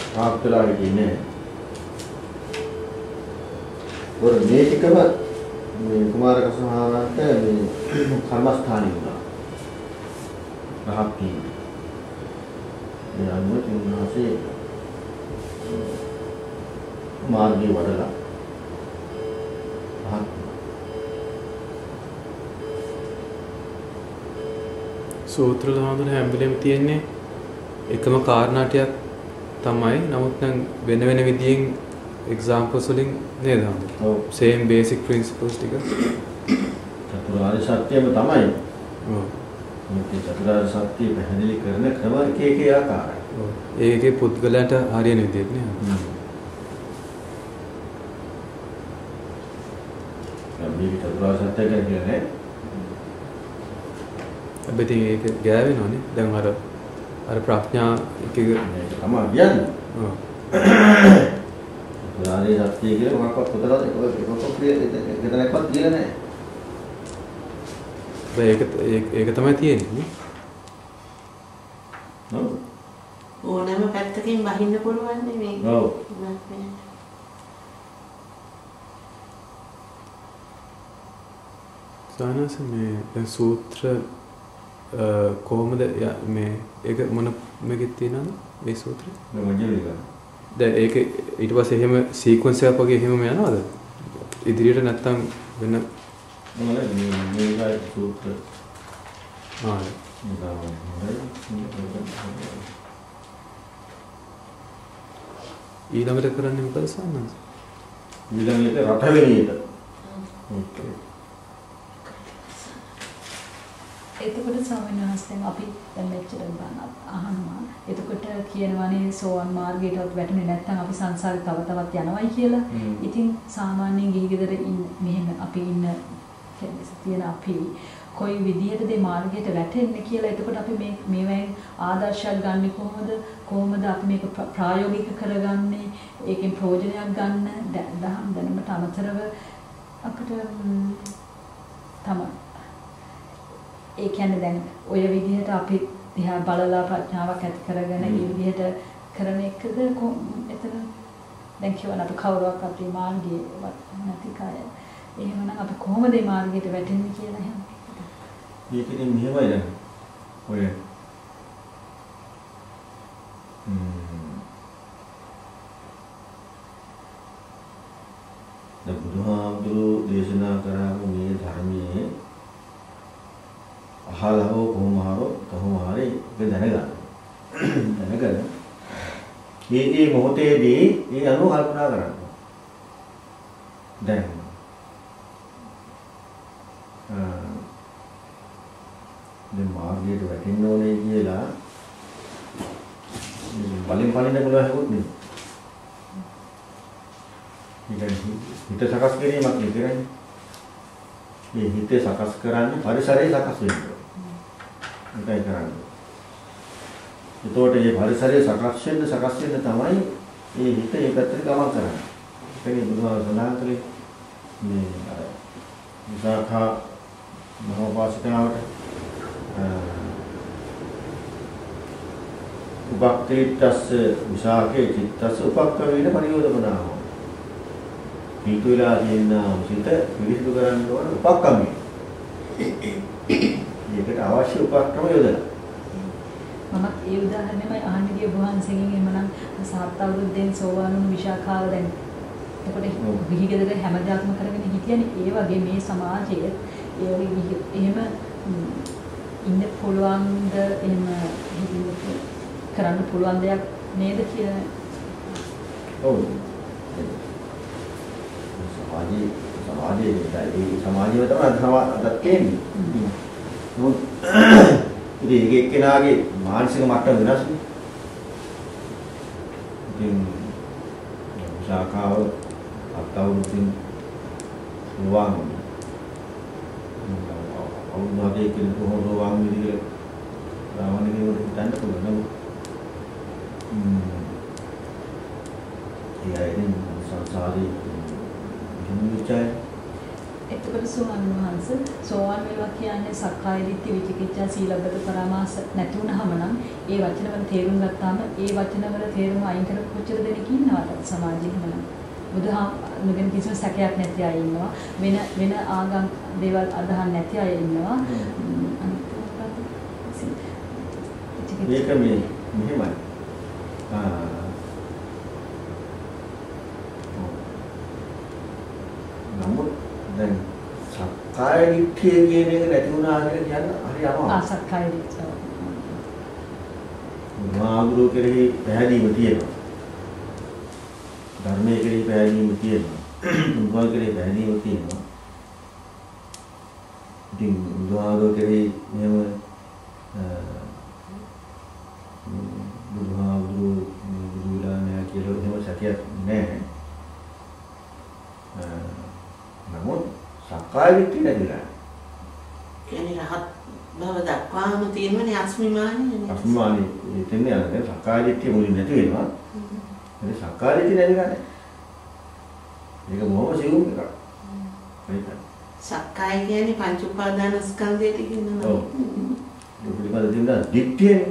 ආප්තලා ඉන්නේ. ඔර මේ ටිකම මේ කුමාර කසහාරන්ට මේ කර්මස්ථානය වුණා. රහත් වීම. මේ අනුව උන්වහන්සේ මාර්ගය වඩලා රහත්
සූත්‍ර හඳුන හැම වෙලෙම තියෙන්නේ එකම කාරණා ටිකක් තමයි. නමුත් නම් වෙන වෙන විදිහෙන් examples වලින් නේද හඳුන.
ඔව්.
same basic principles ටික.
චතුරාර්ය සත්‍යම තමයි.
ඔව්.
මේ චතුරාර්ය සත්‍ය පැහැදිලි කරන ක්‍රම එක ආකාරයි.
ඔව්. ඒකේ පුද්ගලයන්ට හරියන විදිහට නේද?
මේ චතුරාර්ය සත්‍ය කියන්නේ
හැබැයි ඒක ගෑවෙනවනේ. දැන් අර ප්‍රඥා එක
තමයි කියන්නේ.
ඔව්.
චතුරාර්ය සත්‍ය කියන්නේ මොකක්වත් පොතකට එකතැනක්වත් කියලා නැහැ.
ඒක තමයි තියෙන්නේ.
ඔව්.
ඕනෑම පැත්තකින් වහින්න පුළුවන් නේ මේක.
ඔව්.
සානස මේ දැන් සූත්‍ර කොහොමද මේ ඒක මොන මේකෙත් තියෙනවද මේ සූත්‍රය?
මජ්ක්‍ධිම
දැන් ඒක ඊට පස්සේ එහෙම සීක්වන්ස් එකක් වගේ එහෙමම යනවද? ඉදිරියට නැත්තම් වෙන
මේකයි සූත්‍ර.
ඊළඟට කරන්නේ මොකද සානස?
ඊළඟට රටවෙලියට.
එතකොට ස්වාමීන් වහන්සේ අපි දැන් මෙච්චර බණ අහනවා. එතකොට කියනවානේ සෝවන් මාර්ගයටවත් වැටුනේ නැත්නම් අපි සංසාරේ තව තවත් යනවයි කියලා. ඉතින් සාමාන්‍යයෙන් ගිහි ගෙදර මෙහෙම අපි ඉන්න තියෙන අපි කොයි විදිහටද මේ මාර්ගයට වැටෙන්නේ කියලා එතකොට අපි මේවෙන් ආදර්ශයක් ගන්න කොහොමද අපි මේක ප්‍රායෝගික කරගන්නේ ඒකෙන් ප්‍රයෝජනයක් ගන්න දහම් දැනුමට අමතරව අපිට තමයි ඒ කියන්නේ දැන් ඔය විදිහට අපි දිහා බලලා ප්‍රඥාවක් ඇති කරගෙන ඒ විදිහට කරන එකද එතන දැන් කියවන අපි කවුරුවක් අපේ මාර්ගයේ නැති කය එහෙමනම් අපි කොහොමද මේ මාර්ගයට වැටෙන්නේ කියලා එහෙම
මේකෙන් මෙහෙමයි දැන් ඔය දැන් බුදුහාමුදුරුවෝ දේශනා කරාම මේ ධර්මයේ අහලා හෝ කොහොම හරි ඒක දැනගන්න. මේ මොහොතේදී ඒ අනුව කල්පනා කරන්න. දැන් මාර්ගයට වැටෙන්න ඕනේ කියලා බලෙන් පලින්න පුළුවන් හොත් නෙමෙයි. හිත සකස් කිරීමක් නෙවෙයි. මේ හිත සකස් කරන්නේ පරිසරය සකස් වෙන්න. ඒකයි කරන්නේ. ඒතකොට මේ පරිසරය සකස් වෙන්න තමයි මේ හිත ඒ පැත්තට ගමන් කරන්නේ. ඒකනේ බුදුහාම සඳහන් කළේ මේ විසාඛා මහෝපාසිකාවට උපක්ඛේතස්ස විසාඛේ චිත්තස්ස උපක්ඛවේන පරියෝදමනාව. පිටු වෙලා තියෙන සිත පිළිසුදු කරන්න ඕන උපක්ඛමී. ඒකට අවශ්‍ය උපක්‍රම යොදලා.
මම ඒ උදාහරණයමයි ආන්දිගේ වහන්සේගෙන් එමනම් සාත් අවුරුද්දෙන් සෝවාන් වුණු විශාඛාව දැන් එතකොට විහිගෙදර හැමදාම කරගෙන හිටියනේ ඒ වගේ මේ සමාජයේ ඒ වගේ එහෙම ඉන්න පුළුවන්ද එහෙම කරන්න පුළුවන් දෙයක් නේද කියලා.
ඔව්. සමාජයේ තමයි අදත් කියන්නේ. මොකද ඉතින් එක එක්කෙනාගේ මානසික මට්ටම වෙනස්නේ. ඉතින් ශාඛාව අත්වුරුකින් සෝවාන් අවුරුද්දේ කෙනෙක් කොහොමද සෝවාන් වෙන්නේ රාවණගේ උඩ හිටන්න පුළුවන්. ඒයින් සංසාරේ විචාය.
එතකොට ස්වාමීන් වහන්සේ සෝවාන් වෙනවා කියන්නේ සක්කාය දිට්ඨි විචිකිච්ඡා සීලබ්බත පරාමාස නැති වුනහම නම් ඒ වචනවල තේරුම් ගත්තාම ඒ වචනවල තේරුම අයින් කරපු කොච්චර දෙනෙක් ඉන්නවද සමාජෙ එහෙමනම් බුදුහාමුදුරන් කිසිම සැකයක් නැති අය ඉන්නවා. වෙන ආගම් දේවල් අදහන් නැති අය ඉන්නවා.
මේක මෙහෙමයි. නමුත් දැන් සක්කාය දිට්ඨිය කියන එක නැති වුණා කියලා කියන්න හරි අමාරුයි.
සක්කාය දිට්ඨිය.
බුදුහාමුදුරුවෝ කෙරෙහි පැහැදීම තියෙනවා. ධර්මයේ කෙරෙහි පැහැදීම තියෙනවා. බුදුහාමුදුරුවෝ කෙරෙහි පැහැදීම තියෙනවා. ඉතින් බුදුහාමුදුරුවෝ කෙරෙහි මෙහෙම බුදුහාමුදුරුවෝ බුදු විලා නැහැ කියලා එහෙම සැකයක් නැහැ. නමුත් සක්කාය දිට්ඨිය නැතිලා.
කියන්නේ රහත් බව දක්වාම තියෙනවනේ අස්මිමානිය.
අස්මිමානිය එතෙන් යනකම් සක්කාය දිට්ඨිය මුලින් නැති වෙනවා. ඒ සක්කාය දිට්ඨිය නැතිලා නැහැ. මේක බොහොම සියුම් එකක්. ඒකයි.
සක්කාය කියන්නේ පංච උපාදාන ස්කන්ධයට කියනවා.
ඔව්. ඒ පිළිබඳ තියෙන දිට්ඨියනේ.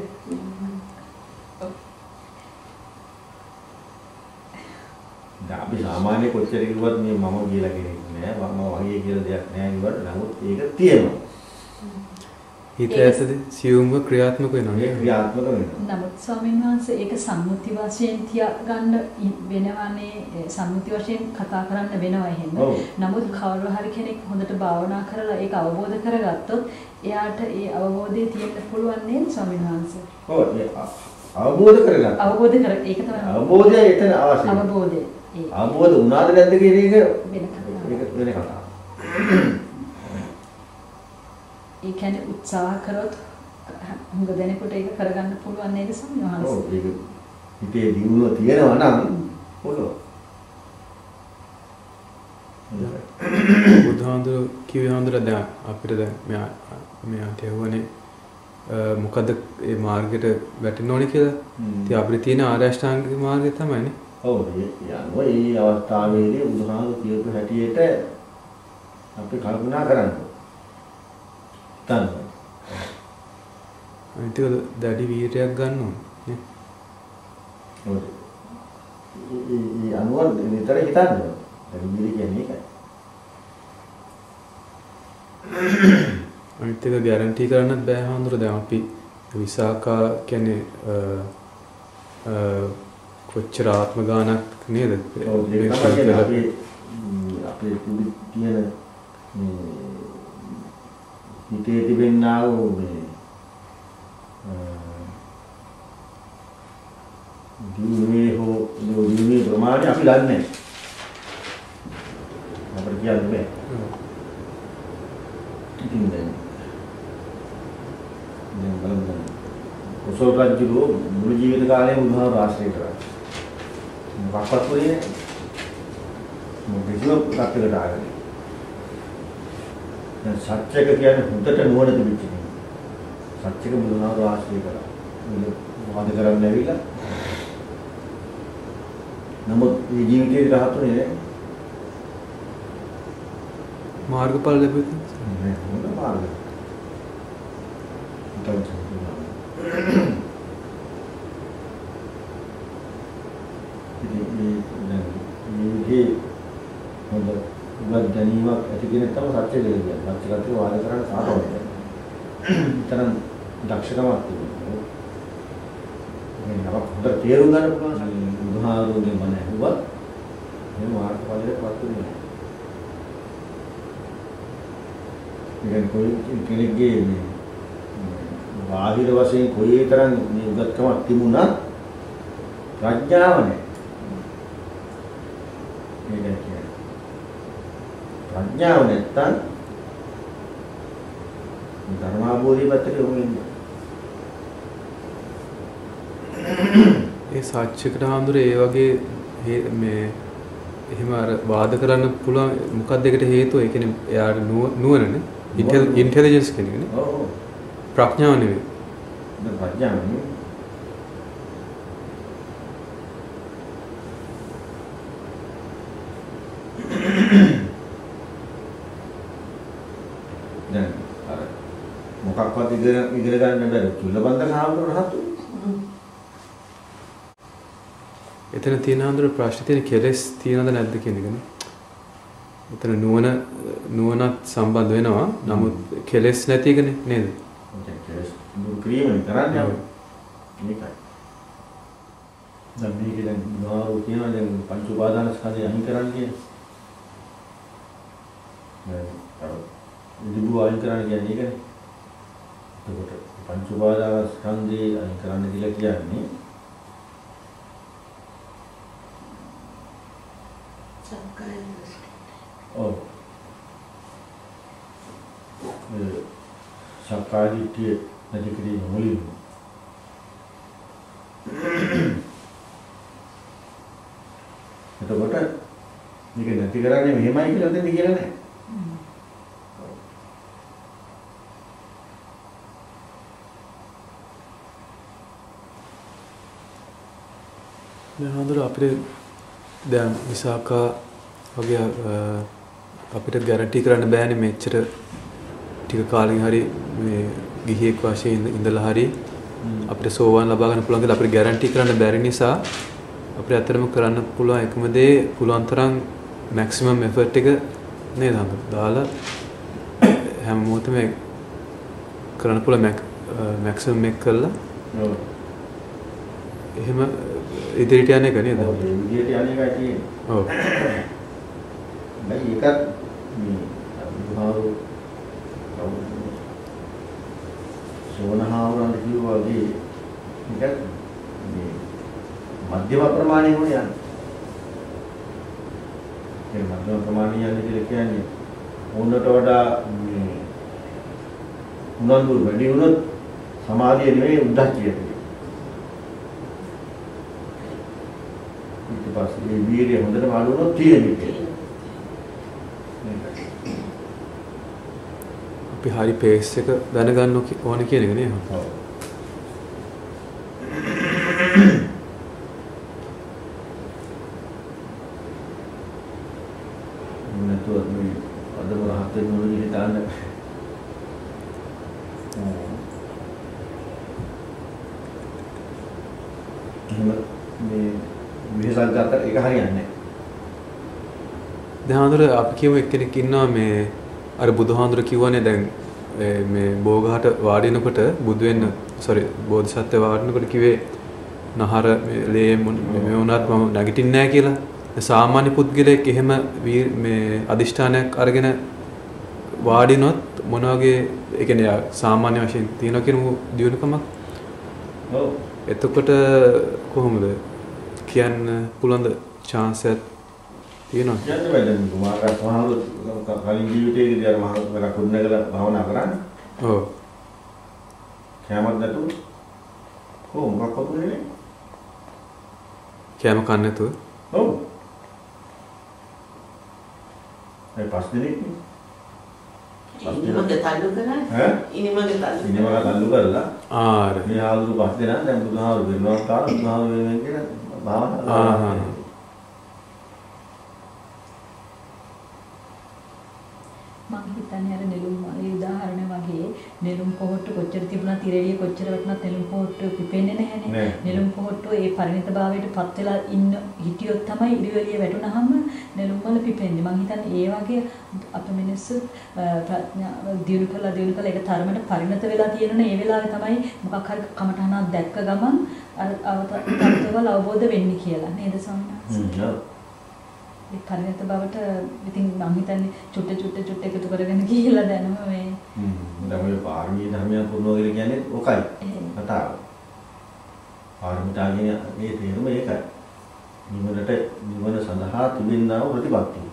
අපි සාමාන්‍ය කොච්චර කිව්වත් මේ මම කියලා කෙනෙක් නෑ මම වගේ කියලා දෙයක් නෑ කිව්වට නමුත් ඒක තියෙනවා.
හිත ඇසදී සියුම්ව ක්‍රියාත්මක වෙනවා.
ඒක ක්‍රියාත්මක වෙනවා.
නමුත් ස්වාමීන් වහන්සේ ඒක සම්මුති වශයෙන් තියාගන්න වෙනවනේ සම්මුති වශයෙන් කතා කරන්න වෙනවා එහෙම. නමුත් කවුරු හරි කෙනෙක් හොඳට භාවනා කරලා ඒක අවබෝධ කරගත්තොත් එයාට ඒ අවබෝධය තියෙන්න පුළුවන් නේද ස්වාමීන් වහන්සේ?
ඔව් අවබෝධ කරගන්න.
අවබෝධ කර ඒක තමයි.
අවබෝධය එතන අවශ්‍යයි.
අවබෝධය.
අවබෝධ වුණාද නැද්ද කියන එක
වෙන කතාවක්. ඒ කියන්නේ උත්සාහ කරොත් හුඟ දෙනෙකුට ඒක කරගන්න පුළුවන් නේද ස්වාමීන් වහන්සේ?
ඔව් ඒක හිතේ දියුණුව තියෙනවා නම් පුළුවන්.
බුදුහාමුදුරුවෝ කිව්වේ හාමුදුරුවෝ දැන් අපිට දැන් මෙයා තේරුවනේ මොකද මේ මාර්ගයට වැටෙන්න ඕනේ කියලා. ඉතින් අපිට තියෙන ආර්ය අෂ්ටාංගික මාර්ගය තමයිනේ.
ඔව් යනවා මේ අවස්ථාවේදී බුදුහාමුදුරුවෝ කියපු හැටියට අපි කල්පනා කරන්න. තනයි.
අනිත් එක දැඩි වීර්යයක් ගන්න ඕනේ නේ.
ඔව්. ඒ අනුව නිතර හිතන්න ඕනේ. දැන් වීර්ය කියන්නේ ඒකයි.
අනිත් එක ගැරන්ටි කරන්නත් බෑ හාමුදුරුවෝ. දැන් අපි විසාකා කියන්නේ කොච්චර ආත්ම ගානක් නේද?
ඔව් ඒක තමයි අපේ තියෙන හිතේ තිබෙනා වූ මේ දිනුවේ හෝ දිනුවේ ප්‍රමාණය අපි දන්නේ නැහැ. අපිට කියන්න බෑ. ඉතින් දැන් බලන්න. කොසල් රජුගේ මුළු ජීවිත කාලයම බුදුහාමුදුරුවෝ ආශ්‍රය කරා. මොකක්වත් වෙන්නේ නැහැ. මොකද කිසිම පැත්තකට ආගන්නේ. දැන් සත්‍යක කියන්නේ හොඳට නුවණ තිබිච්ච කෙනෙක්. සත්‍යක බුදුහාමුදුරුවෝ ආශ්‍රය කරා. මේක වාද කරන්න ඇවිල්ලා. නමුත් මේ ජීවිතේ රහතුනේ නේ.
මාර්ගඵල ලැබෙන්නේ
නෑ හොඳ මාර්ගය. මේ හොඳ උගත් දැනීමක් ඇති කෙනෙක් තමයි සත්‍ය කියලා කියන්නේ. සත්‍යකට වාද කරන්න සාහවද. තරම් දක්ෂකමක් තිබෙනවා. මේ නම හොඳට තේරුම් ගන්න පුළුවන්. බුදුහාමුදුරුවෝගේ මන ඇහුවත් මේ මාර්ගඵලයට පත් වෙන්නේ නැහැ. ඉතින් කොයි කෙනෙක්ගේ මේ බාහිර වශයෙන් කොයි තරම් මේ උගත්කමක් තිබුණත් ප්‍රඥාව නැහැ. මේක කියන්නේ ප්‍රඥාව නැත්තම් ධර්මාභෝධිය පැත්තට යොමු වෙන්නේ.
ඒ සත්‍යකට හාමුදුරුවෝ ඒ වගේ මේ එහෙම අර වාද කරන්න පුළුවන් මොකක්ද ඒකට හේතුව? ඒ කියන්නේ එයාට නුවණනේ. ඉන්ටෙලිජන්ස් කියන්නේ.
ඔව් ඔව්.
ප්‍රඥාව නෙවෙයි.
ප්‍රඥාව නෙවෙයි. දැන් අර මොකක්වත් ඉගෙන ගන්න බැරි චුල්ලබන්දක හාමුදුරුවෝ රහතු.
එතන තියෙන හඳුර ප්‍රශ්න තියෙන කෙලෙස් තියෙනවද නැද්ද කියන එකනේ. එතන නුවණත් සම්බන්ධ වෙනවා. නමුත් කෙලෙස් නැති එකනේ නේද?
කෙලෙස් දුරු කිරීම කරන්නේ මේකයි. දැන් මේක දැන් නාරෝ කියනවා දැන් පංච උපාදාන ස්කන්ධය අයින් කරන්න කියන්නේ. දැන් ඉදිබු අයින් කරන්න කියන්නේ ඒකනේ. එතකොට පංච උපාදාන ස්කන්ධය අයින් කරන්න කියලා කියන්නේ
සක්කාය
ඔව්. සක්කාය දිට්ඨිය නැති කිරීම මුලින්ම. එතකොට මේක නැති කරන්නේ මෙහෙමයි කියලා දෙන්න කියලා නැහැ.
හඳුර අපිට දැන් විසාකා වගේ අපිට ගැරන්ටි කරන්න බෑනේ මෙච්චර ටික කාලෙකින් හරි මේ ගිහියෙක් වශයෙන් ඉඳලා හරි අපිට සෝවාන් ලබා ගන්න පුළුවන් කියලා අපිට ගැරන්ටි කරන්න බැරි නිසා අපිට ඇත්තටම කරන්න පුළුවන් එකම දේ පුළුවන් තරම් මැක්සිමම් එෆර්ට් එක නේද හඳුර දාලා හැම මොහොතෙම කරන්න පුළුවන් මැක්සිමම් එක කළා.
ඔව්.
එහෙම ඉදිරියට යන එක නේද?
ඔව් ඉදිරියට යන එකයි තියෙන්නේ.
ඔව්.
දැන් ඒකත් මේ බුදුහාරු සෝනහාවරන් කිව්වා වගේ ඒකත් මේ මධ්‍යම ප්‍රමාණය වුණ යන්නේ. ඒ මධ්‍යම ප්‍රමාණය යන්නේ කියලා කියන්නේ ඕනට වඩා මේ උනන්දු වැඩි වුණොත් සමාධිය නෙවෙයි උද්දච්චය. ඊට පස්සේ මේ වීර්යය හොඳට මාළු වුණොත් තියෙන්නේ.
අපි හරි පේස් එක දැනගන්න ඕනේ කියන එක නේද?
ඔව්. නැතුව මේ අදම රහත් වෙන්න ඕන විදිහට දාන්න. මේ විශේෂ ගත එක හරියන්නේ නැහැ.
දැන් හඳුර අපි කියමු එක්කෙනෙක් ඉන්නවා මේ අර බුදුහාඳුර කිව්වනේ දැන් මේ බෝගහට වාඩි වෙනකොට බුදු වෙන්න බෝධිසත්ව වාඩි වෙනකොට කිව්වේ නහර මේ ලේ මේ වුණත් මම නැගිටින්නේ නැහැ කියලා. සාමාන්‍ය පුද්ගලයෙක් එහෙම මේ අදිෂ්ඨානයක් අරගෙන වාඩිනොත් මොන වගේ ඒ කියන්නේ සාමාන්‍ය වශයෙන් තියෙනවා කියනු දියුණුකමක්.
ඔව්.
එතකොට කොහොමද කියන්න පුළුවන් chance එකක් තියෙනවා?
යන්න බෑ දැන් කුමාරයන් මහවරු කලින් ජීවිතයේදී අර මහවරු කුණනගල භාවනා කරන්නේ.
ඔව්.
කැමත් නැතුව මොකක් වතුනේ?
කැම කන්න නැතුව.
ඔව්. ඒ පස් දිනක් නේ.
ඉනිමගේ තල්ලු කරා
ඈ?
ඉනිමගේ තල්ලු
කරලා
ආර
මේ ආවුරු පස් දෙනා දැන් බුදුහාමුදුරු වෙනවා කාලා බුදුහාමුදුරු වෙනවා කියන භාවනා.
මම හිතන්නේ අර නෙළුම් මලේ උදාහරණ වගේ නෙළුම් පොහොට්ටු කොච්චර තිබුණා තිරෙලිය කොච්චර වටනත් නෙළුම් පොහොට්ටු පිපෙන්නේ නැහැනේ. නෙළුම් පොහොට්ටු ඒ පරිණතභාවයට පත් වෙලා ඉන්න හිටියොත් තමයි ඉරියලිය වැටුනහම නෙළුම් මල පිපෙන්නේ. මම හිතන්නේ ඒ වගේ අප මිනිස්සු ප්‍රඥාව දියුණු කළා ඒක තරමට පරිණත වෙලා තියෙනනේ ඒ වෙලාවේ තමයි මොකක් හරි කමටහනක් දැක්ක ගමන් අර තත්ත්වවල අවබෝධ වෙන්නේ කියලා නේද සම්මාස? ඒ පරිණත බවට ඉතින් මම හිතන්නේ චුට්ට එකතු කරගෙන ගිහිල්ලා දැනම මේ
දැන් ඔය පාරමී ධර්මයන් පුරනවා කියලා කියන්නේ ඔකයි කතාව. පාරමිතාගෙන මේ තේරුම ඒකයි. නිවන සඳහා තිබෙනා වූ ප්‍රතිපත්තිය.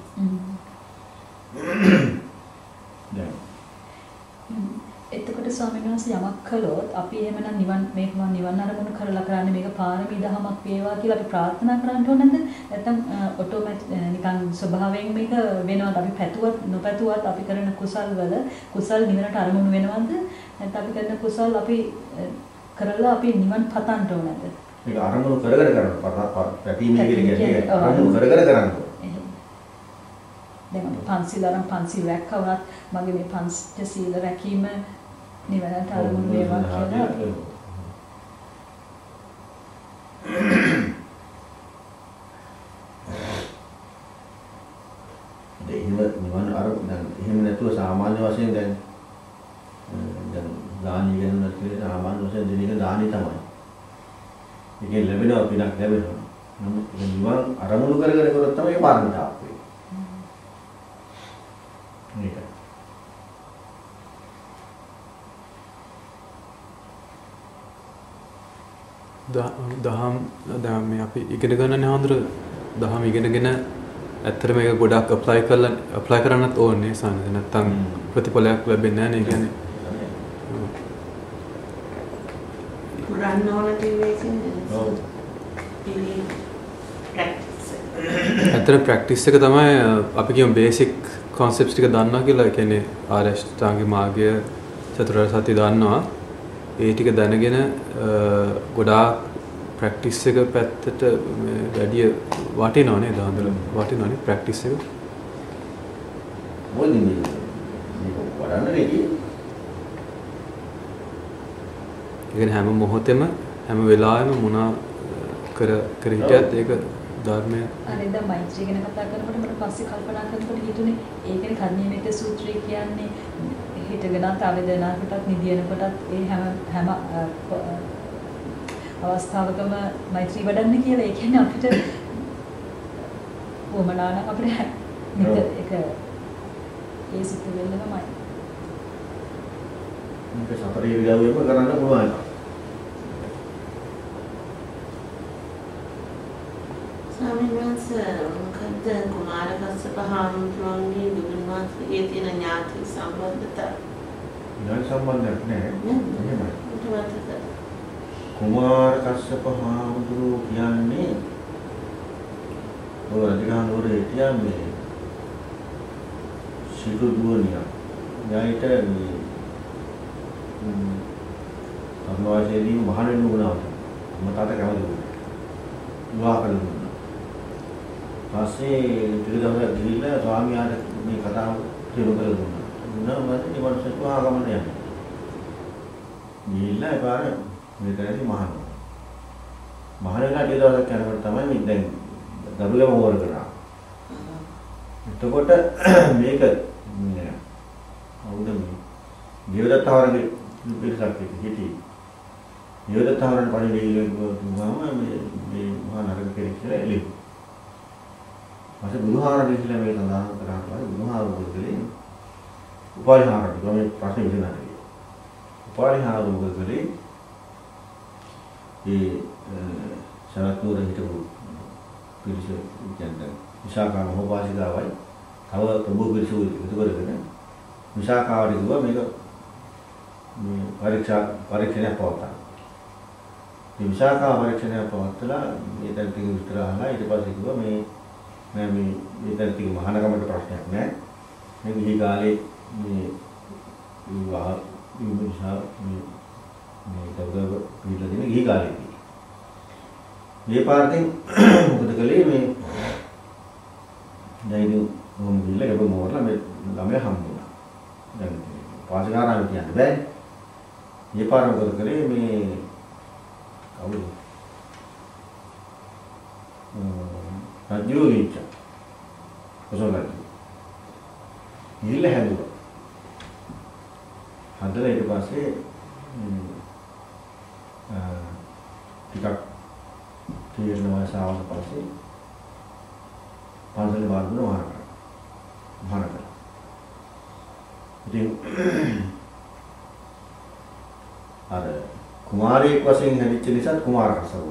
දැන්
එතකොට ස්වාමීන් වහන්සේ යමක් කළොත් අපි එහෙමනම් නිවන් අරමුණු කරලා කරන්නේ මේක පාරමී දහමක් වේවා කියලා අපි ප්‍රාර්ථනා කරන්න ඕනද? නැත්නම් ඔටෝමැටික් නිකන් ස්වභාවයෙන් මේක වෙනවද? අපි පැතුවත් නොපැතුවත් අපි කරන කුසල් නිවනට අරමුණු වෙනවද? නැත්නම් අපි කරන කුසල් අපි කරලා අපි නිවන් පතන්න ඕනද?
මේක අරමුණු කරගෙන කරනවා. පැතීමේ කියන්නේ අරමුණු කරගෙන කරනවා.
දැන් අපි පන්සිල් රැක්කා වුණත් මගේ මේ පංච සීල රැකීම නිවනට අරමුණු වේවා කියලා
එහෙම නිවන අර දැන් එහෙම නැතුව සාමාන්‍ය වශයෙන් දැන් දානි ගැන නැති සාමාන්‍ය වශයෙන් දෙන එක දානි තමයි. ඒකේ ලැබෙනවා පිනක් ලැබෙනවා. නමුත් නිවන් අරමුණු කරගෙන කරොත් තමයි ඒ පාරමිතාවක් වෙන්නේ. මේක.
දහම් දැන් මේ අපි ඉගෙන ගන්නනේ හඳුර දහම් ඉගෙනගෙන ඇත්තට මේක ගොඩක් ඇප්ලයි කරන්නත් ඕනේ සානද නැත්තම් ප්‍රතිඵලයක් ලැබෙන්නේ නැහැ නේ කියන්නේ.
කරන්න ඕන කිව්වේ ඔව්.
ඇත්තට ප්‍රැක්ටිස් එක තමයි අපි කියමු බේසික් concepts ටික දන්නවා කියලා. ඒ කියන්නේ ආරෂ්ඨාංගික මාර්ගය චතුරාර්ය සත්‍ය දන්නවා. ඒ ටික දැනගෙන ගොඩාක් ප්‍රැක්ටිස් එක පැත්තට වැඩි වටිනවා නේද? හොඳට වටිනවනේ ප්‍රැක්ටිස් එක.
මොකද මේ වඩන්න නෙකී.
ඒ හැම මොහොතෙම හැම වෙලාවෙම මොනා කර හිටියත් ඒක ධර්මය.
අනේ දැන් මෛත්‍රී ගැන කතා කරනකොට මට පස්සේ කල්පනා කරනකොට හිතුනේ ඒකනේ කර්ණීයමෙත සූත්‍රය කියන්නේ හිතගෙනත් ආවේදනාවකටත් නිදිනකොටත් ඒ හැම අවස්ථාවකම මෛත්‍රී වඩන්න කියලා. ඒ කියන්නේ අපිට වමනාන අපිට නිත එක ඒ සිත් වෙන්නමයි.
මේක සතරේ විලාවෙම කරන්න පුළුවන් එකක්.
ස්වාමීන් වහන්සේ මොකද කුමාර කස්සප හාමුදුරුවන්ගේ දුගුණ වහන්සේගේ තියෙන ඥාති සම්බන්ධතාව?
ඥාති සම්බන්ධයක් නැහැ. එහෙමයි. කුමාර කස්සප හාමුදුරුවෝ කියන්නේ ඔය අධිකානුවර හිටියා මේ සිටු දුවනියා. ඥායිට මේ අනුවාදයේදී මහණෙනි වුණා. මම තාත කැමති වුණා. විවාහ කළා. පස්සේ පිළිගමන ගිහිල්ලා ස්වාමියාට මේ කතාව තේරුම් කරලා දුන්නා. දුන්නා මම මේ වර්ෂ ආගමන යන්නේ. ගිහිල්ලා ඒ පාර මෙතනදී මහණ. මහණලා ටික දවසක් යනකොට තමයි මේ දැන් දරුවම හොර කරා. එතකොට මේක අවුද මේ දේවදත්තවරගේ පිරිසක් හිටියේ. දේවදත්තවරන් පරිදි ගිහිල්ලා මේ මහා නරක කෙනෙක් කියලා එළියෙ. මට බුදුහාරගේ කියලා මේ සඳහන් කරා තමයි බුදුහාර මොකදලේ උපාලිහාරට ගමේ ප්‍රශ්න විසඳන්නේ. උපාලිහාර මොකදලේ ඒ සරත්නුර හිටපු පිරිස කියන්නේ විශාඛා මහෝපාසිකාවයි තව ප්‍රභු පිරිස එකතු කරගෙන විශාඛාවට ගිහුවා මේක මේ පරීක්ෂණයක් පවත්තා. මේ විශාඛා පරීක්ෂණයක් පවත්තලා මේ දැන් ටික විස්තර අහලා ඊට පස්සේ කිව්වා මේ මෙතන තියෙන මහානගමට ප්‍රශ්නයක් නැහැ. මේ ගිහි කාලේ මේ විවාහ විමුක්තිසා මේ දවදව පිළිලා දෙන ගිහි කාලේදී. මේ පාරෙන් මොකද කළේ මේ දැන් මොම් ගිහලා ඒක මොවරලා මේ ළමයා හම්බුණා. දැන් පාසකාරාම කියන්න බෑ. මේ පාර මොකද කළේ මේ කවුද? රජුවිච්ච කොසොල්ලයි නිල්ල හැදුවා. හදලා ඊට පස්සේ ටිකක් තීරණ වයසාවන පස්සේ පන්සල බාරදුන වහන කරා. ඉතින් අර කුමාරයෙක් වශයෙන් හැදිච්ච නිසා කුමාර කස්සප.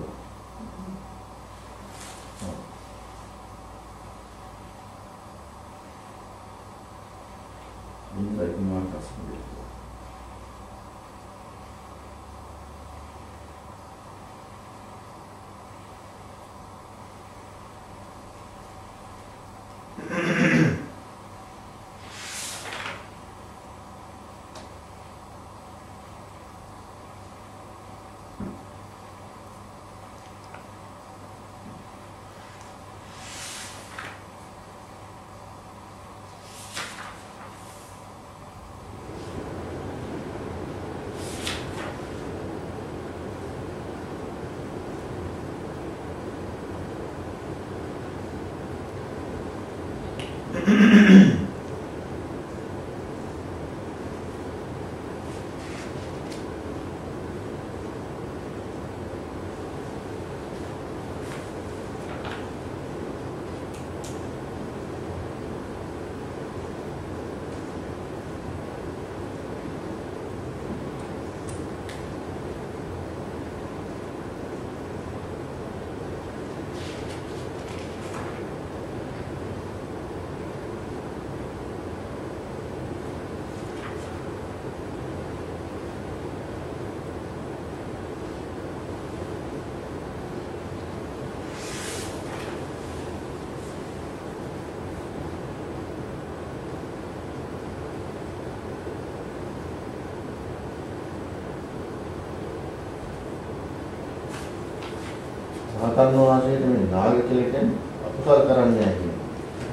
රහතන් වහන්සේට මේ නාග කියලා කියන්නේ අකුසල කරන්නේ නැහැ කියන්නේ.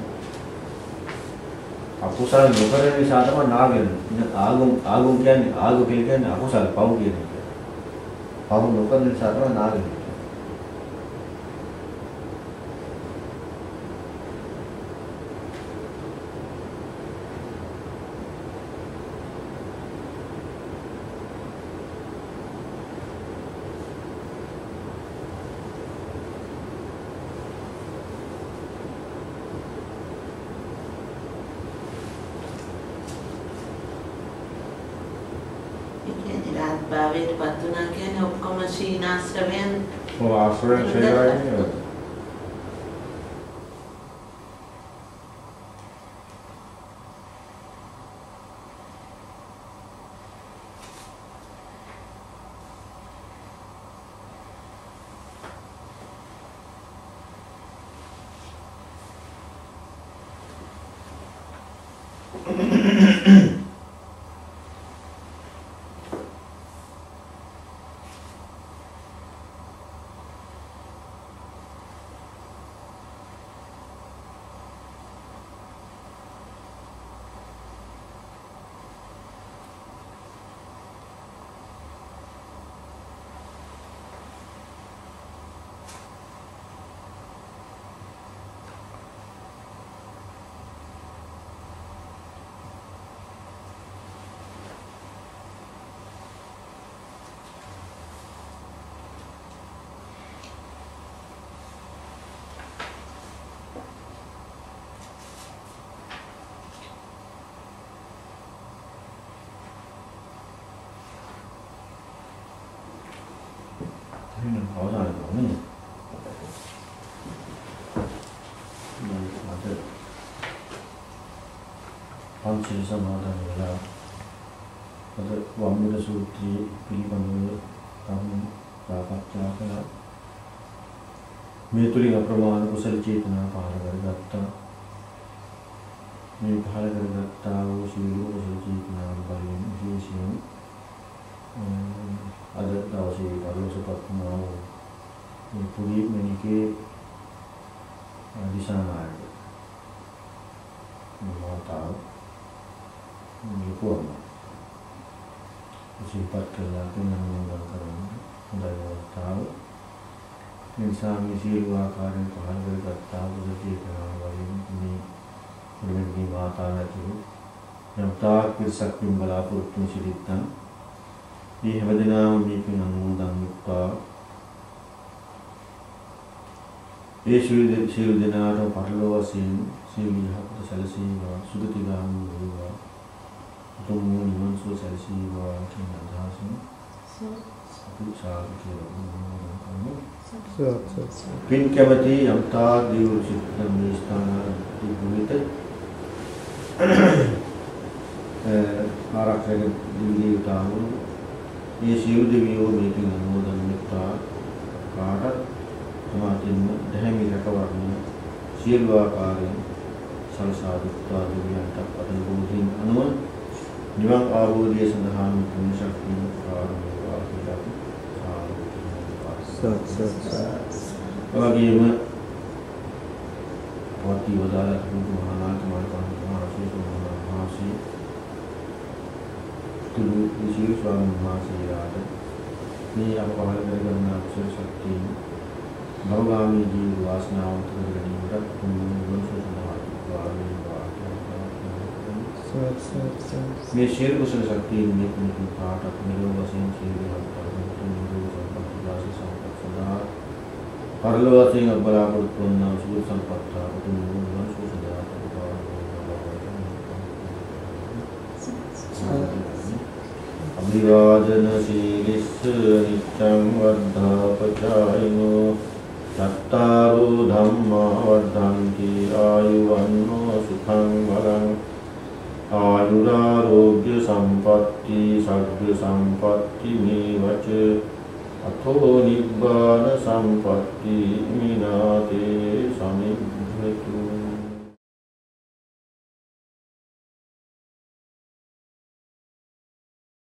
අකුසල නොකරන නිසා තමයි නාග වෙන්නේ. ආගම කියන්නේ ආගම කියන්නේ අකුසල පව් කියන එක. පව් නොකරන නිසා තමයි නාග වෙන්නේ.
භාවයට පත් වුණා කියන්නේ ඔක්කොම සීනාශ්‍රවයන්
ඔව් ආශ්‍රවයන් ක්ෂේත්‍රයනේ. අවසානයේ මට පංචශීල සමාදන් වෙලා අද වම්බුද සූත්‍රයේ පිළිබඳව තමයි සාකච්ඡා කළා. මේ තුලින් අප්‍රමාණ කුසල චේතනා පහළ කරගත්තා. මේ පහළ කරගත්තා වූ සීල කුසල චේතනා බලයෙන් විශේෂයෙන් අද දවසේ පරිලෝකපත්නා මේ පුරි මෙනිකේ දිශානායක මාතාව මේ කොම සිල්පත් කළා තුනම කරන හොඳයි තාව නිසා මේ සීල ආකාරයෙන් පහළ කරගත්තා වූ චේතනා වලින් මේ මෙනිකේ මාතාව ඇතුළු යම් තාක් පිරිසක් බලාපොරොත්තු සිටින්න මේ හැමදෙනාම මේක අනුමෝදන් වෙත්වා. ඒ සියලු දෙනාට පරලෝක වශයෙන් සියලු යහපත සැලසීවා, සුගතිගාමී වේවා, උතුම් නිවන් සුව සැලසීවා කියන අදහසින් පින් කැමති යම්තා දේව සිතන මේ ස්ථානදී බුවිත ආරක්ෂක දිවිතාවු ये शिव देवियों मीटिंग अनुमोदन मित्रा काटत समातिन धैमी रकवर्ण शीलवाकारेण संसाधित्वा दिव्यांत पदबोधिन अनुमन निवाक आबोधिय संधान पुण्य शक्ति कारणेवा किला अवगेम पति वदालत महानाथ महाशी महाशी विशेष स्वामी महाशयाद මේ අප පහළ කරගන්න අක්ෂර ශක්තිය භවගාමී ජීව වාසනාවන්ත කරගැනීමට පුණ්‍ය ගුණ සුසුමාත්වා වේවා මේ සියලු කුසල ශක්තියින් මේක පාටක් මෙලොව වශයෙන් සියලු පරලොව වශයෙන් බලාපොරොත්තු වන සුළු සම්පත් උතුම් නිවන් සුව සදා අභිවාදන සීලිස්ස නිච්ඡං වද්ධාපචායිනෝ චත්තාරෝ ධම්මා වර්ධන්ති ආයුවන්නෝ සුඛං වරං ආයුරාෝග්‍ය සම්පatti සග්ග සම්පatti මේවච අතෝ නිබ්බාන සම්පatti මිනාතේ සමිද්ධතු